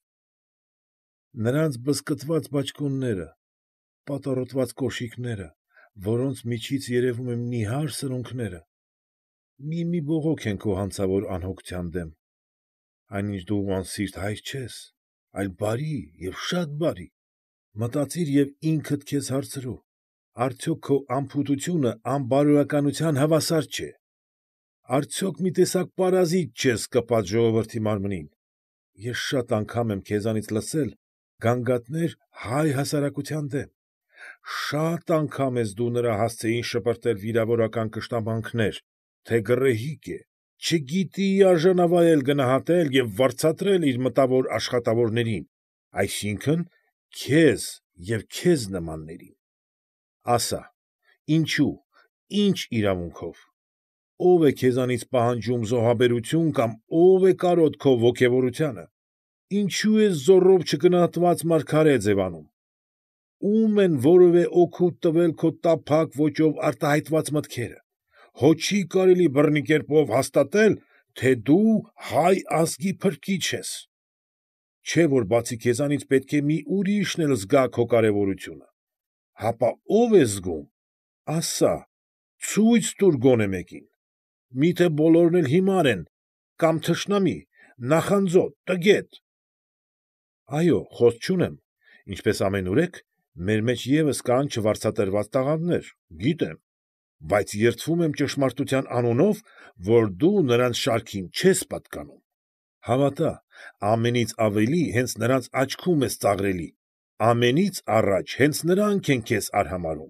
Նրանց բզկտված բաճկոնները, պատառոտված կոշիկները, որոնց միջից երևում են նիհար սրունքները, մի֊մի բողոք են քո հանցավոր անհոգության դեմ, այնինչ դու անսիրտ հայր չես, այլ բարի և շատ բարի, մտածիր և ինքդ քեզ հարցրու, արդյոք քո անփութությունը անբարոյականության հավասար չէ, արդյոք մի տեսակ պարազիտ չես կպած ժողովրդի մարմնին։ Ես շատ անգամ եմ քեզանից լսել գանգատներ հայ հասարակության դեմ, շատ անգամ ես դու նրա հասցեին շպրտել վիրավորական կշտամբանքներ, թե գռեհիկ է, չգիտի արժանավայել գնահատել և վարձատրել իր մտավոր աշխատավորներին, այսինքն՝ քեզ և քեզ նմաններին։ Ասա, ինչո՞ւ, ի՞նչ իրավունքով, ո՞վ է քեզանից պահանջում զոհաբերություն կամ ո՞վ է կարոտ քո ոգևորությանը, ինչո՞ւ ես զոռով չգնահատված մարգարե ձևանում, ո՞ւմ են որևէ օգուտ տվել քո տափակ ոճով արտահայտված մտքերը, հո չի կարելի բռնի կերպով հաստատել, թե դու հայ ազգի փրկիչ ես, չէ՞ որ բացի քեզանից պետք է մի ուրիշն էլ զգա քո կարևորությունը, հապա ո՞վ է զգում, ասա, ցույց տուր գոնե մեկին, մի՞թե բոլորն էլ հիմար են, կամ թշնամի, նախանձոտ, տգետ։ Այո, խոսք չունեմ, ինչպես ամենուրեք, մեր մեջ ևս կան չվարձատրված տաղանդներ, գիտեմ, բայց երդվում եմ ճշմարտության անունով, որ դու նրանց շարքին չես պատկանում։ Հավատա, ամենից ավելի հենց նրանց աչքում ես ծաղրելի, ամենից առաջ հենց նրանք են քեզ արհամարհում։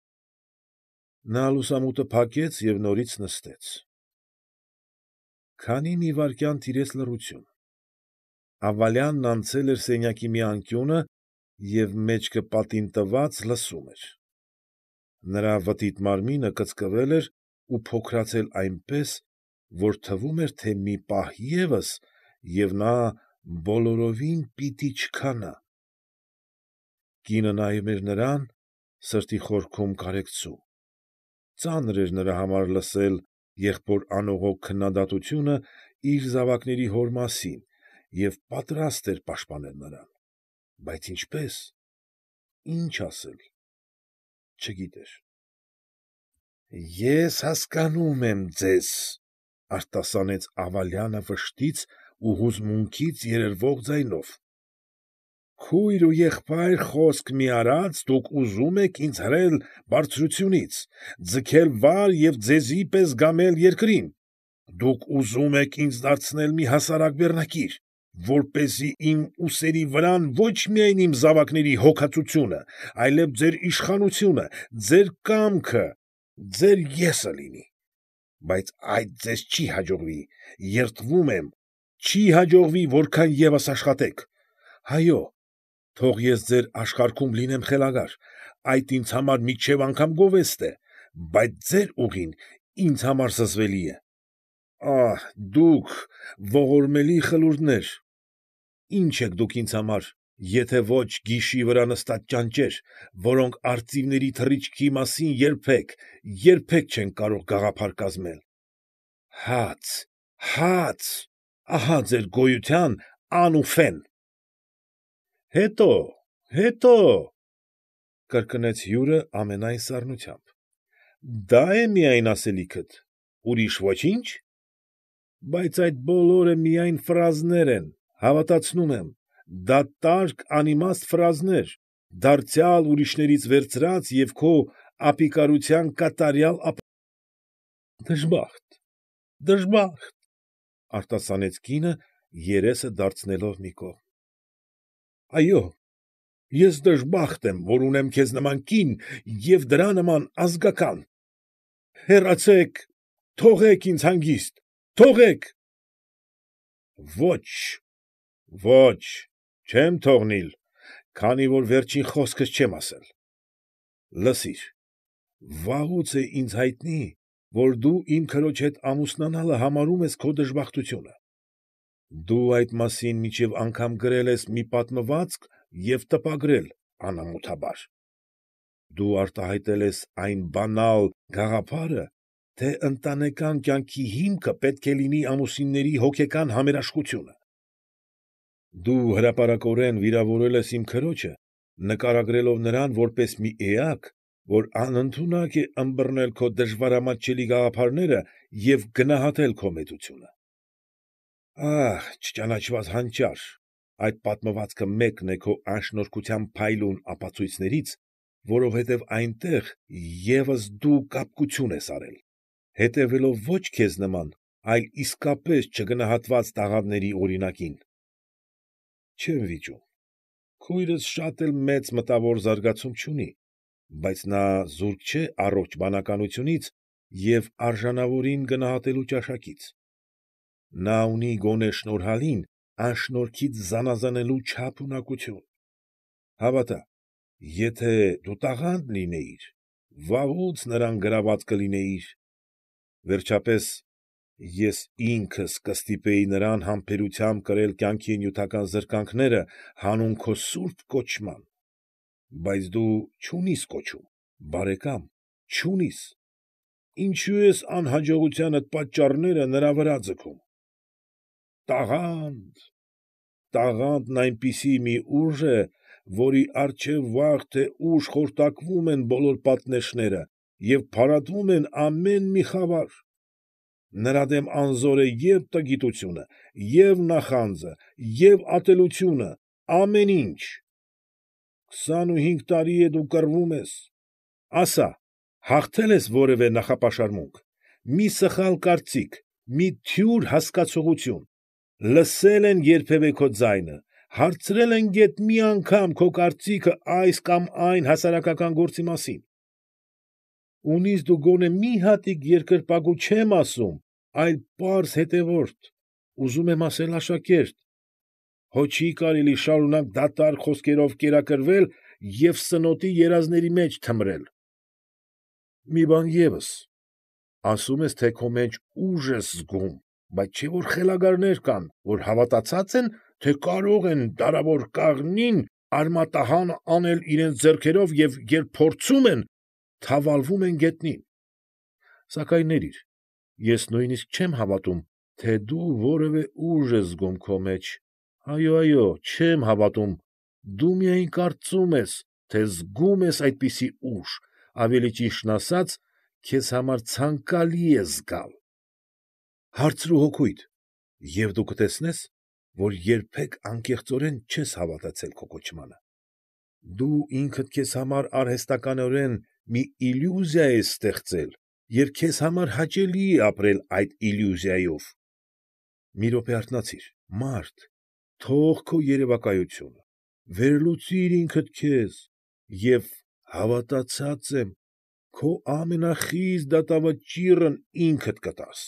Նա լուսամուտը փակեց և նորից նստեց։ Քանի մի վայրկյան տիրեց լռություն։ Աղվալյանն անցել էր սենյակի մի անկյունը և մեջքը պատին տված լսում էր։ Նրա վտիտ մարմինը կծկվել էր ու փոքրացել այնպես, որ թվում էր, թե մի պահ ևս, և նա բոլորովին պիտի չքանա։ Կինը նայում էր նրան, սրտի խորքում կարեկցու։ Ծանր էր նրա համար լսել եղբոր անողոք քննադատությունը իր զավակների հոր մասին և պատրաստ էր պաշտպանել նրան, բայց ինչպե՞ս, ի՞նչ ասել, չգիտեր։ ֊ Ես հասկանում եմ ձեզ, ֊ արտասանեց Աղվալյանը վշտից ու հուզմունքից երրվող ձայնով, ֊ քույր ու եղբայր խոսք մի արած դուք ուզում եք ինձ հրել բարձրությունից, ձգել վար և ձեզի պես գամել երկրին, դուք ուզում եք ինձ դարձնել մի հասարակ բեռնակիր, որպեսզի իմ ուսերի վրան ոչ միայն իմ զավակների հոգածությունը, այլև ձեր իշխանությունը, ձեր կամքը, ձեր ես֊ը լինի, բայց այդ ձեզ չի հաջողվի, երդվում եմ, չի հաջողվի որքան ևս աշխատեք, այո, թող ես ձեր աշխարհքում լինեմ խելագար, այդ ինձ համար մինչև անգամ գովեստ է, բայց ձեր ուղին ինձ համար զզվելի է։ Ահ, դուք, ողորմելի խլուրդներ, ի՞նչ եք դուք ինձ համար, եթե ոչ գիշի վրա նստած ճանճեր, որոնք արծիվների թռիչքի մասին երբեք, երբեք չեն կարող գաղափար կազմել։ Հաց, հաց, ահա՛ ձեր գոյության ան ու ֆեն։ ֊ Հետո, հետո, ֊ կրկնեց հյուրը ամենայն սառնությամբ, ֊ դա՞ է միայն ասելիքդ, ուրիշ ոչի՞նչ։ Բայց այդ բոլորը միայն ֆրազներ են, հավատացնում եմ, դատարկ անիմաստ ֆրազներ, դարձյալ ուրիշներից վերցրած և քո ապիկարության կատարյալ ապ… ֊ Դժբախտ, դժբախտ, ֊ արտասանեց կինը, երեսը դարձնելով մի կողմ։ ֊ Այո, ես դժբախտ եմ, որ ունեմ քեզ նման կին և դրա նման ազգական… հեռացեք, թողեք ինձ հանգիստ, թողեք… ֊ Ո՛չ, ո՛չ, չեմ թողնիլ, քանի որ վերջին խոսքս չեմ ասել… Լսիր, վաղուց է ինձ հայտնի, որ դու իմ քրոջ հետ ամուսնանալը համարում ես քո դժբախտությունը… Դու այդ մասին մինչև անգամ գրել ես մի պատմվածք և տպագրել անամոթաբար… Դու արտահայտել ես այն բանալ գաղափարը, թե ընտանեկան կյանքի հիմքը պետք է լինի ամուսինների հոգեկան համերաշխությունը… Դու հրապարակորեն վիրավորել ես իմ քրոջը, նկարագրելով նրան որպես մի էակ, որ անընդունակ է ըմբռնել քո դժվարամատչելի գաղափարները և գնահատել քո մեծությունը… Ահ, չճանաչված հանճար, այդ պատմվածքը մեկն է քո անշնորհքության փայլուն ապացույցներից, որովհետև այնտեղ ևս դու կապկություն ես արել, հետևելով ոչ քեզ նման, այլ իսկապես չգնահատված տաղանդների օրինակին… Չեմ վիճում, քույրս շատ էլ մեծ մտավոր զարգացում չունի, բայց նա զուրկ չէ առողջ բանականությունից և արժանավորին գնահատելու ճաշակից… Նա ունի գոնե շնորհալին անշնորհքից զանաղանելու չափ ունակություն… Հավատա, եթե դու տաղանդ լինեիր, վաղուց նրան գրաված կլինեիր… Վերջապես, ես ինքս կստիպեի նրան համբերությամբ կրել կյանքի նյութական զրկանքները հանուն քո սուրբ կոչման… Բայց դու չունիս կոչում, բարեկամ, չունիս… Ինչո՞ւ ես անհաջողությանդ պատճառները նրա վրա ձգում… Տաղա՜նդ… տաղանդն այնպիսի մի ուժ է, որի առջև վաղ թե ուշ խորտակվում են բոլոր պատնեշները և փարատվում են ամեն մի խավար… Նրա դեմ անզոր է և՛ տգիտությունը, և՛ նախանձը, և՛ ատելությունը, ամեն ինչ… Քսանուհինգ տարի է դու կռվում ես… Ասա, հաղթե՞լ ես որևէ նախապաշարմունք, մի սխալ կարծիք, մի թյուր հասկացողություն, լսե՞լ են երբևէ քո ձայնը, հարցրե՞լ են գեթ մի անգամ քո կարծիքը այս կամ այն հասարակական գործի մասին… Ունիս դու գոնե մի հատիկ երկրպագու չեմ ասում, այլ պարզ հետևորդ, ուզում եմ ասել աշակերտ… հո չի՞ կարելի շարունակ դատարկ խոսքերով կերակրվել և սնոտի երազների մեջ թմրել… Մի բան ևս, ասում ես, թե քո մեջ ուժ ես զգում, բայց չէ՞ որ խելագարներ կան, որ հավատացած են, թե կարող են դարավոր կաղնին արմատահան անել իրենց ձեռքերով և երբ փորձում են, թավալվում են գետնին… Սակայն ներիր, ես նույնիսկ չեմ հավատում, թե դու որևէ ուժ ես զգում քո մեջ… Այո՛, այո՛, չեմ հավատում, դու միայն կարծում ես, թե զգում ես այդպիսի ուժ, ավելի ճիշտն ասած, քեզ համար ցանկալի է զգալ… Հարցրու հօգույթ, և դու կտեսնես, որ երբեք անկեղծորեն չես հավատացել քո կոչմանը… Դու ինքդ քեզ համար արհեստականորեն մի իլյուզիա ես ստեղծել և քեզ համար հաճելի է ապրել այդ իլյուզիայով… Մի րոպե արթնացիր, մա՛րդ, թող քո երևակայությունը, վերլուծիր ինքդ քեզ և, հավատացած եմ, քո ամենախիստ դատավճիռն ինքդ կտաս…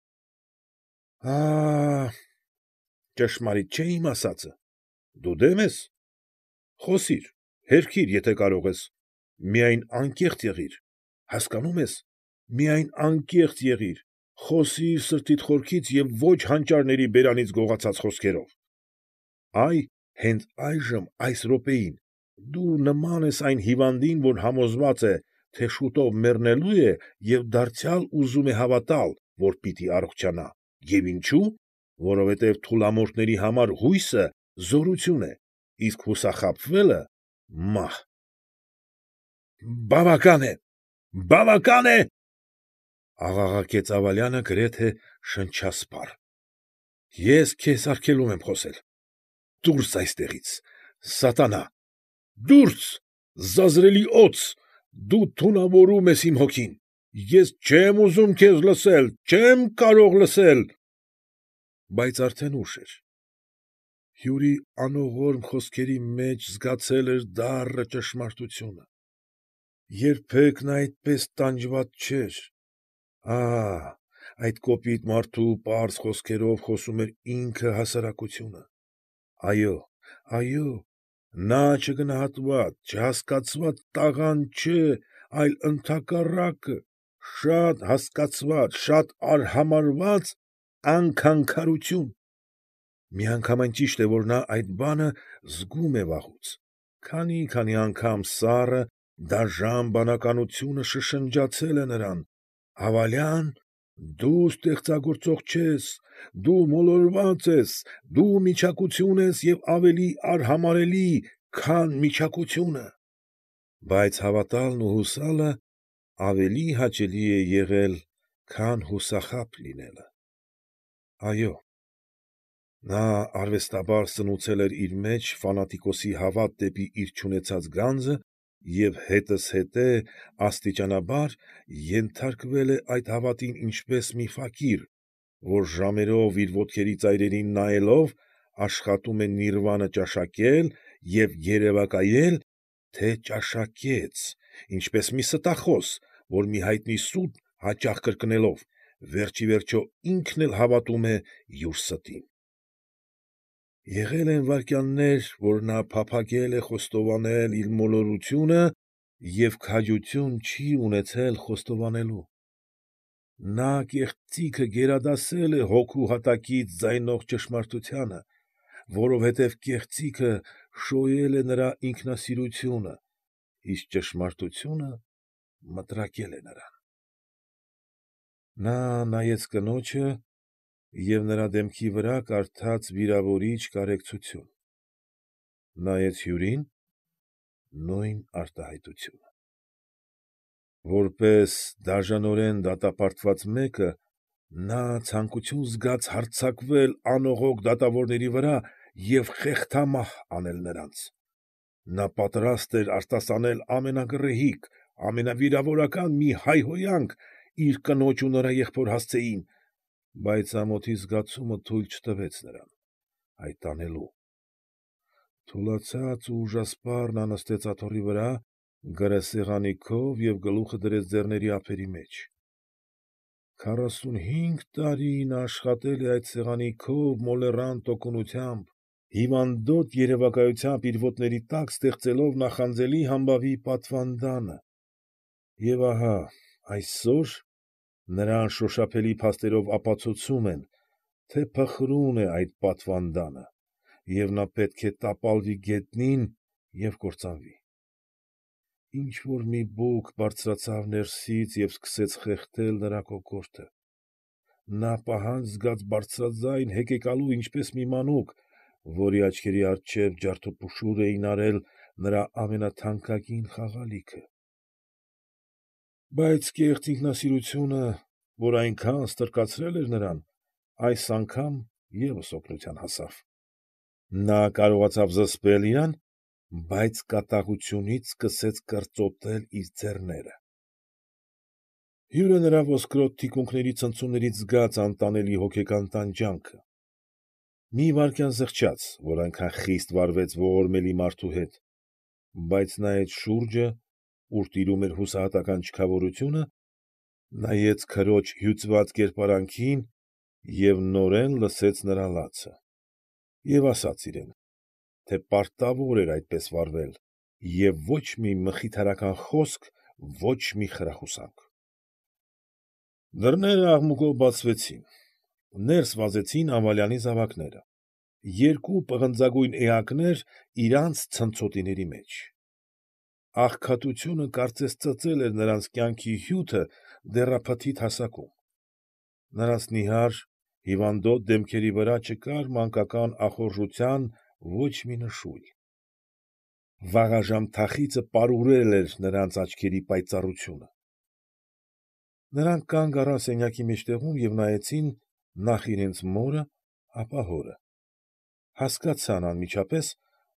Ա՛հ… ճշմարիտ չէ՞ իմ ասածը, դու դե՞մ ես… Խոսիր, հերքիր, եթե կարող ես, միայն անկեղծ եղիր, հասկանո՞ւմ ես, միայն անկեղծ եղիր, խոսիր սրտիդ խորքից և ոչ հանճարների բերանից գողացած խոսքերով… Այ հենց այժմ, այս րոպեին, դու նման ես այն հիվանդին, որ համոզված է, թե շուտով մեռնելու է և դարձյալ ուզում է հավատալ, որ պիտի առողջանա, և ինչո՞ւ, որովհետև թուլամորթների համար հույսը զորություն է, իսկ հուսախաբվելը՝ մահ… ֊ Բավական է, բավական է,֊ աղաղակեց Աղալյանը գրեթե շնչասպառ,֊ ես քեզ արգելում եմ խոսել… Դուրս այստեղից, սատանա… Դուրս, զազրելի օձ, դու թունավորում ես իմ հոգին, ես չեմ ուզում քեզ լսել, չեմ կարող լսել… Բայց արդեն ուշ էր… Հյուրի անողորմ խոսքերի մեջ զգացել էր դառը ճշմարտությունը… Երբեք նա այդպես տանջված չէր… Ահ, այդ կոպիտ մարդու պարզ խոսքերով խոսում էր ինքը հասարակությունը… Այո, այո, նա չգնահատված, չհասկացված տաղանդ չէ, այլ ընդհակառակը, շատ հասկացված, շատ արհամարհված անքանքարություն… Միանգամայն ճիշտ է, որ նա այդ բանը զգում է վաղուց, քանի՛֊քանի անգամ սառը, դաժան բանականությունը շշնջացել է նրան. «Ավալյա՛ն, դու ստեղծագործող չես, դու մոլորված ես, դու միչակություն ես և ավելի արհամարհելի, քան միչակությունը»… Բայց հավատալն ու հուսալը ավելի հաճելի է եղել, քան հուսախաբ լինելը… Այո, նա արվեստաբար սնուցել էր իր մեջ ֆանատիկոսի հավատ դեպի իր չունեցած գանձը և հետզհետե աստիճանաբար ենթարկվել է այդ հավատին ինչպես մի ֆակիր, որ ժամերով իր ոտքերի ծայրերին նայելով աշխատում է նիրվանը ճաշակել և երևակայել, թե ճաշակեց, ինչպես մի ստախոս, որ մի հայտնի սուտ հաճախ կրկնելով, վերջ ի վերջո ինքն էլ հավատում է յուր ստին… Եղել են վայրկյաններ, որ նա փափագել է խոստովանել իր մոլորությունը և քաջություն չի ունեցել խոստովանելու… Նա կեղծիքը գերադասել է հոգու հատակից ձայնող ճշմարտությանը, որովհետև կեղծիքը շոյել է նրա ինքնասիրությունը, իսկ ճշմարտությունը մտրակել է նրան… Նա նայեց կնոջը և նրա դեմքի վրա կարդաց վիրավորիչ կարեկցություն… Նայեց հյուրին… նույն արտահայտությունը… Որպես դաժանորեն դատապարտված մեկը, նա ցանկություն զգաց հարձակվել անողոք դատավորների վրա և խեղդամահ անել նրանց… Նա պատրաստ էր արտասանել ամենագռեհիկ, ամենավիրավորական մի հայհոյանք իր կնոջ ու նրա եղբոր հասցեին, բայց ամոթի զգացումը թույլ չտվեց նրան այդ անելու… Թուլացած ու ուժասպառ նա նստեց աթոռի վրա, գրասեղանի քով և գլուխը դրեց ձեռների ափերի մեջ… Քառասունհինգ տարի նա աշխատել է այդ սեղանի քով մոլեռանդ տոկունությամբ, հիվանդոտ երևակայությամբ իր ոտների տակ ստեղծելով նախանձելի համբավի պատվանդանը… Եվ ահա այսօր նրան շոշափելի փաստերով ապացուցում են, թե փխրուն է այդ պատվանդանը, և նա պետք է տապալվի գետնին և կործանվի… Ինչ֊որ մի բուք բարձրացավ ներսից և սկսեց խեղդել նրա կոկորդը… Նա պահանջ զգաց բարձրաձայն հեկեկալու ինչպես մի մանուկ, որի աչքերի առջև ջարդուփշուր էին արել նրա ամենաթանկագին խաղալիքը… Բայց կեղծ ինքնասիրությունը, որ այնքան ստրկացրել էր նրան, այս անգամ ևս օգնության հասավ… Նա կարողացավ զսպել իրան, բայց կատաղությունից սկսեց կրծոտել իր ձեռները… Հյուրը նրա ոսկրոտ թիկունքների ցնցումներից զգաց անտանելի հոգեկան տանջանքը… Մի վայրկյան զղջաց, որ այնքան խիստ վարվեց ողորմելի մարդու հետ, բայց նայեց շուրջը, ուր տիրում էր հուսահատական չքավորությունը, նայեց քրոջ հյուծված կերպարանքին և նորեն լսեց նրա լացը… Եվ ասաց իրեն, թե պարտավոր էր այդպես վարվել և ոչ մի մխիթարական խոսք, ոչ մի խրախուսանք… Դռները աղմուկով բացվեցին… Ներս վազեցին Ամալյանի զավակները… Երկու պղնձագույն էակներ իրանց ցնցոտիների մեջ… Աղքատությունը կարծես ծծել էր նրանց կյանքի հյութը դեռափթիթ հասակում… Նրանց նիհար, հիվանդոտ դեմքերի վրա չկար մանկական ախորժության ոչ մի նշույլ… Վաղաժամ թախիծը պարուրել էր նրանց աչքերի պայծառությունը… Նրանք կանգ առան սենյակի մեջտեղում և նայեցին նախ իրենց մորը, ապա հորը… Հասկացան անմիջապես,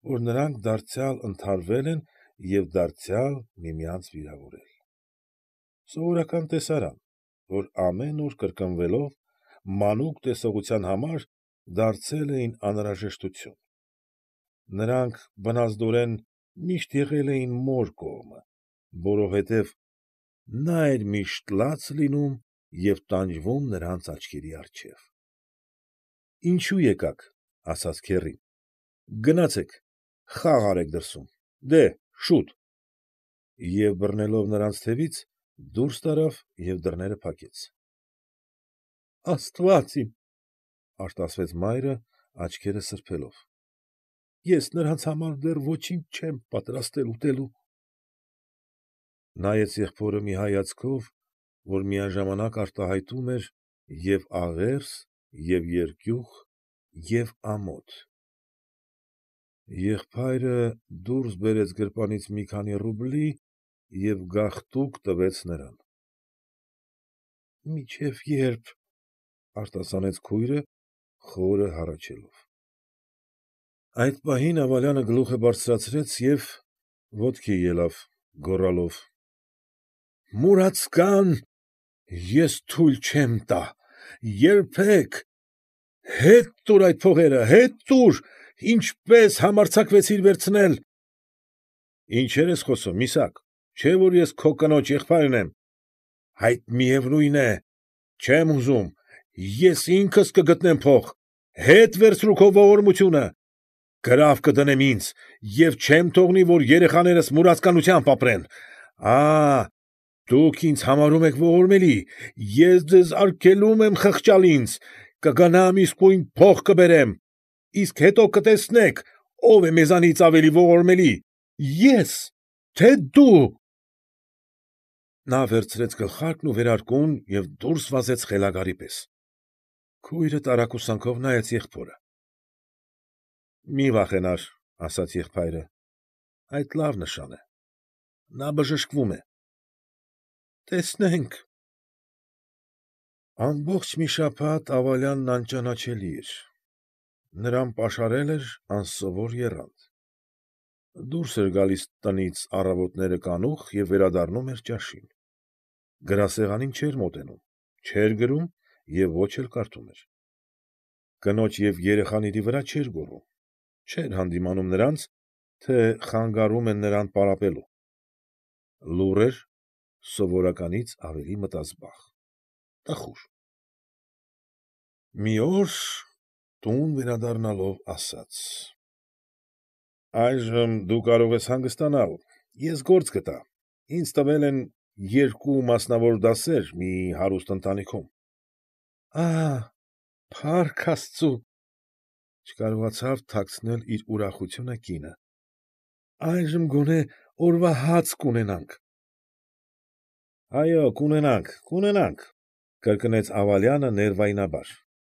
որ նրանք դարձյալ ընդհարվել են և դարձյալ միմյանց վիրավորել։ Սովորական տեսարան, որ ամեն օր կրկնվելով, մանուկ տեսողության համար դարձել էին անհրաժեշտություն։ Նրանք բնազդորեն միշտ եղել էին մոր կողմը, որովհետև նա էր միշտ լաց լինում և տանջվում նրանց աչքերի առջև։ ֊ Ինչո՞ւ եկաք,֊ ասաց քեռին,֊ գնացեք, խաղ արեք դրսում, դե՛հ, շուտ, և բռնելով նրանց թևից, դուրս տարավ և դռները փակեց։ ֊ Աստվա՛ծ իմ,֊ արտասվեց մայրը, աչքերը սրբելով,֊ ես նրանց համար դեռ ոչինչ չեմ պատրաստել ուտելու։ Նայեց եղբորը մի հայացքով, որ միաժամանակ արտահայտում էր և՛ աղերս, և՛ երկյուղ, և՛ ամոթ։ Եղբայրը դուրս բերեց գրպանից մի քանի ռուբլի և գաղտուկ տվեց նրան։ ֊ Մինչև ե՞րբ,֊ արտասանեց քույրը, խորը հառաչելով։ Այդ պահին Ավալյանը գլուխը բարձրացրեց և ոտքի ելավ, գոռալով. ֊ Մուրացկա՛ն, ես թույլ չեմ տա, երբեք, հետ տուր այդ փողերը, հետ տուր, ինչպես համարձակվեցիր վերցնել… ֊ Ինչեր ես խոսում, միսակ, չէ՞ որ ես քո կնոջ եղբայրն եմ… ֊ Այդ միևնույն է, չեմ ուզում, ես ինքս կգտնեմ փող, հետ վերցրու քո ողորմությունը, գրավ կդնեմ ինձ և չեմ թողնի, որ երեխաներս մուրացկանությամբ ապրեն… Ա՛, դուք ինձ համարում եք ողորմելի, ես ձեզ արգելում եմ խղճալ ինձ, կգնամ իսկույն փող կբերեմ, իսկ հետո կտեսնեք, ով է մեզանից ավելի ողորմելի՝ ե՞ս, թե՞ դու… Նա վերցրեց գլխարկն ու վերարկուն և դուրս վազեց խելագարի պես։ Քույրը տարակուսանքով նայեց եղբորը։ ֊ Մի վախենար,֊ ասաց եղբայրը,֊ այդ լավ նշան է, նա բժշկվում է։ ֊ Տեսնենք… Ամբողջ մի շաբաթ Ավալյանն անճանաչելի էր, նրան պաշարել էր անսովոր եռանդ։ Դուրս էր գալիս տնից առավոտները կանուխ և վերադառնում էր ճաշին։ Գրասեղանին չէր մոտենում, չէր գրում և ոչ էլ կարդում էր։ Կնոջ և երեխաների վրա չէր գոռում, չէր հանդիմանում նրանց, թե խանգարում են նրան պարապելու։ Լուռ էր, սովորականից ավելի մտազբաղ, տխուր։ Մի օր, տուն վերադառնալով, ասաց. ֊ Այժմ դու կարող ես հանգստանալ, ես գործ գտա, ինձ տվել են երկու մասնավոր դասեր մի հարուստ ընտանիքում։ ֊ Ա՛հ, փառք աստծու,֊ չկարողացավ թաքցնել իր ուրախությունը կինը,֊ այժմ գոնե օրվա հաց կունենանք։ ֊ Այո, կունենանք, կունենանք,֊ կրկնեց Ավալյանը ներվայնաբար։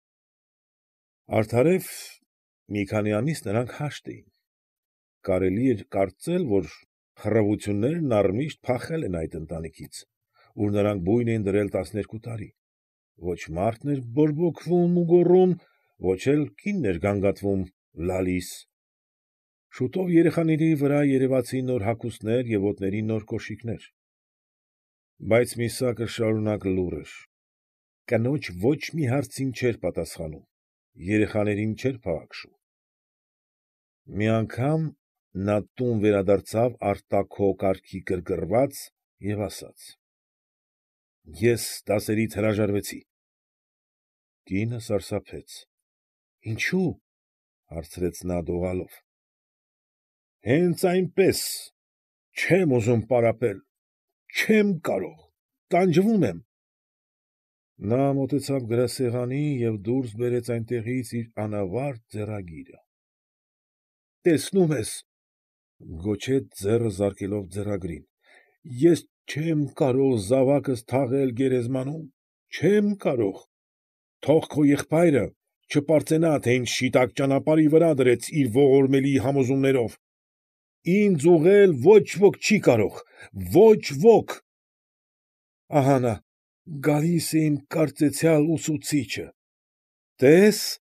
Արդարև, մի քանի ամիս նրանք հաշտ էին։ Կարելի էր կարծել, որ խռովություններն առմիշտ փախել են այդ ընտանիքից, ուր նրանք բույն էին դրել տասներկու տարի, ոչ մարդն էր բորբոքվում ու գոռում, ոչ էլ կինն էր գանգատվում, լալիս… Շուտով երեխաների վրա երևացին նոր հագուստներ և ոտների նոր կոշիկներ։ Բայց միսակը շարունակ լուռ էր, կնոջ ոչ մի հարցին չէր պատասխանում, երեխաներին չէր փաղաքշում։ Մի անգամ նա տուն վերադարձավ արտաքո կառքի գրգռված և ասաց. ֊ Ես դասերից հրաժարվեցի։ Կինը սարսափեց։ ֊ Ինչո՞ւ,֊ հարցրեց նա դողալով։ ֊ Հենց այնպես, չեմ ուզում պարապել, չեմ կարող, տանջվում եմ… Նա մոտեցավ գրասեղանի և դուրս բերեց այնտեղից իր անավարտ ձեռագիրը։ ֊ Տեսնում ես,֊ գոչեց ձեռը զարկելով ձեռագրին,֊ ես չեմ կարող զավակս թաղել գերեզմանում, չեմ կարող… Թող քո եղբայրը չպարծենա, թե ինձ շիտակ ճանապարհի վրա դրեց իր ողորմելի համոզումներով… Ինձ ուղղել ոչ ոք չի կարող, ոչ ոք… Ահա նա, գալիս է իմ կարծեցյալ ուսուցիչը… Տե՛ս,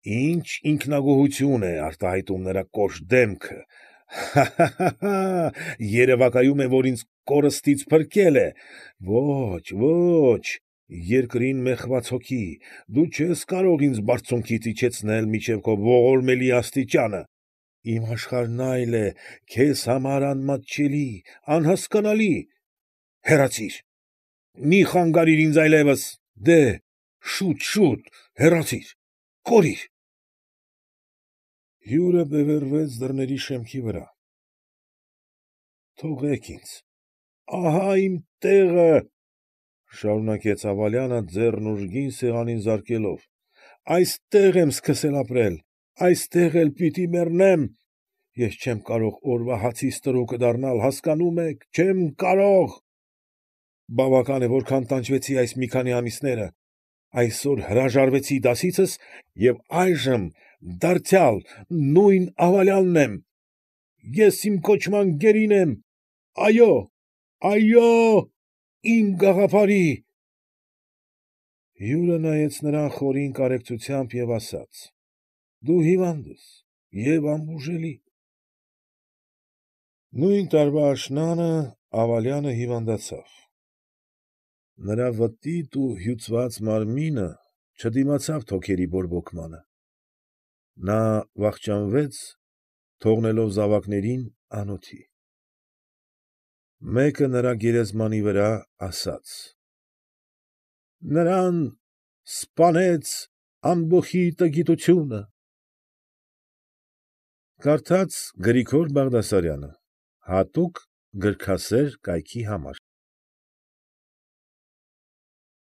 Ինչ ինքնագոհություն է արտահայտում նրա կոշտ դեմքը, հա՛֊հա՛֊հա՛, երևակայում է, որ ինձ կորստից փրկել է, ո՛չ, ո՛չ, երկրին մեխված հոգի, դու չես կարող ինձ բարձունքից իջեցնել մինչև քո ողորմելի աստիճանը, իմ աշխարհն այլ է, քեզ համար անմատչելի, անհասկանալի, հեռացի՛ր, մի խանգարիր ինձ այլևս, դեհ, շուտ, շուտ, հեռացի՛ր, կորի՛ր… Հյուրը բևեռվեց դռների շեմքի վրա։ ֊ Թողեք ինձ, ահա իմ տեղը,֊ շարունակեց Աղվալյանը, ձեռն ուժգին սեղանին զարկելով,֊ այստեղ եմ սկսել ապրել, այստեղ էլ պիտի մեռնեմ, ես չեմ կարող օրվա հացիս տրոկը դառնալ, հասկանո՞ւմ եք, չեմ կարող… Բավական է, որքան տանջվեցի այս մի քանի ամիսները, այսօր հրաժարվեցի դասիցս և այժմ դարձյալ նույն Աղվալյանն եմ, ես իմ կոչման գերին եմ, այո՛, այո՛, իմ գաղափարի… Հյուրը նայեց նրան խորին կարեկցությամբ և ասաց. ֊ Դու հիվանդ ես և անբուժելի… Նույն տարվա աշնանը Աղվալյանը հիվանդացավ. նրա վտիտ ու հյուծված մարմինը չդիմացավ թոքերի բորբոքմանը, նա վախճանվեց, թողնելով զավակներին անոթի… Մեկը նրա գերեզմանի վրա ասաց. ֊ Նրան սպանեց ամբոխի տգիտությունը… Կարդաց Գրիգոր Բաղդասարյանը, հատուկ գրքասեր կայքի համար։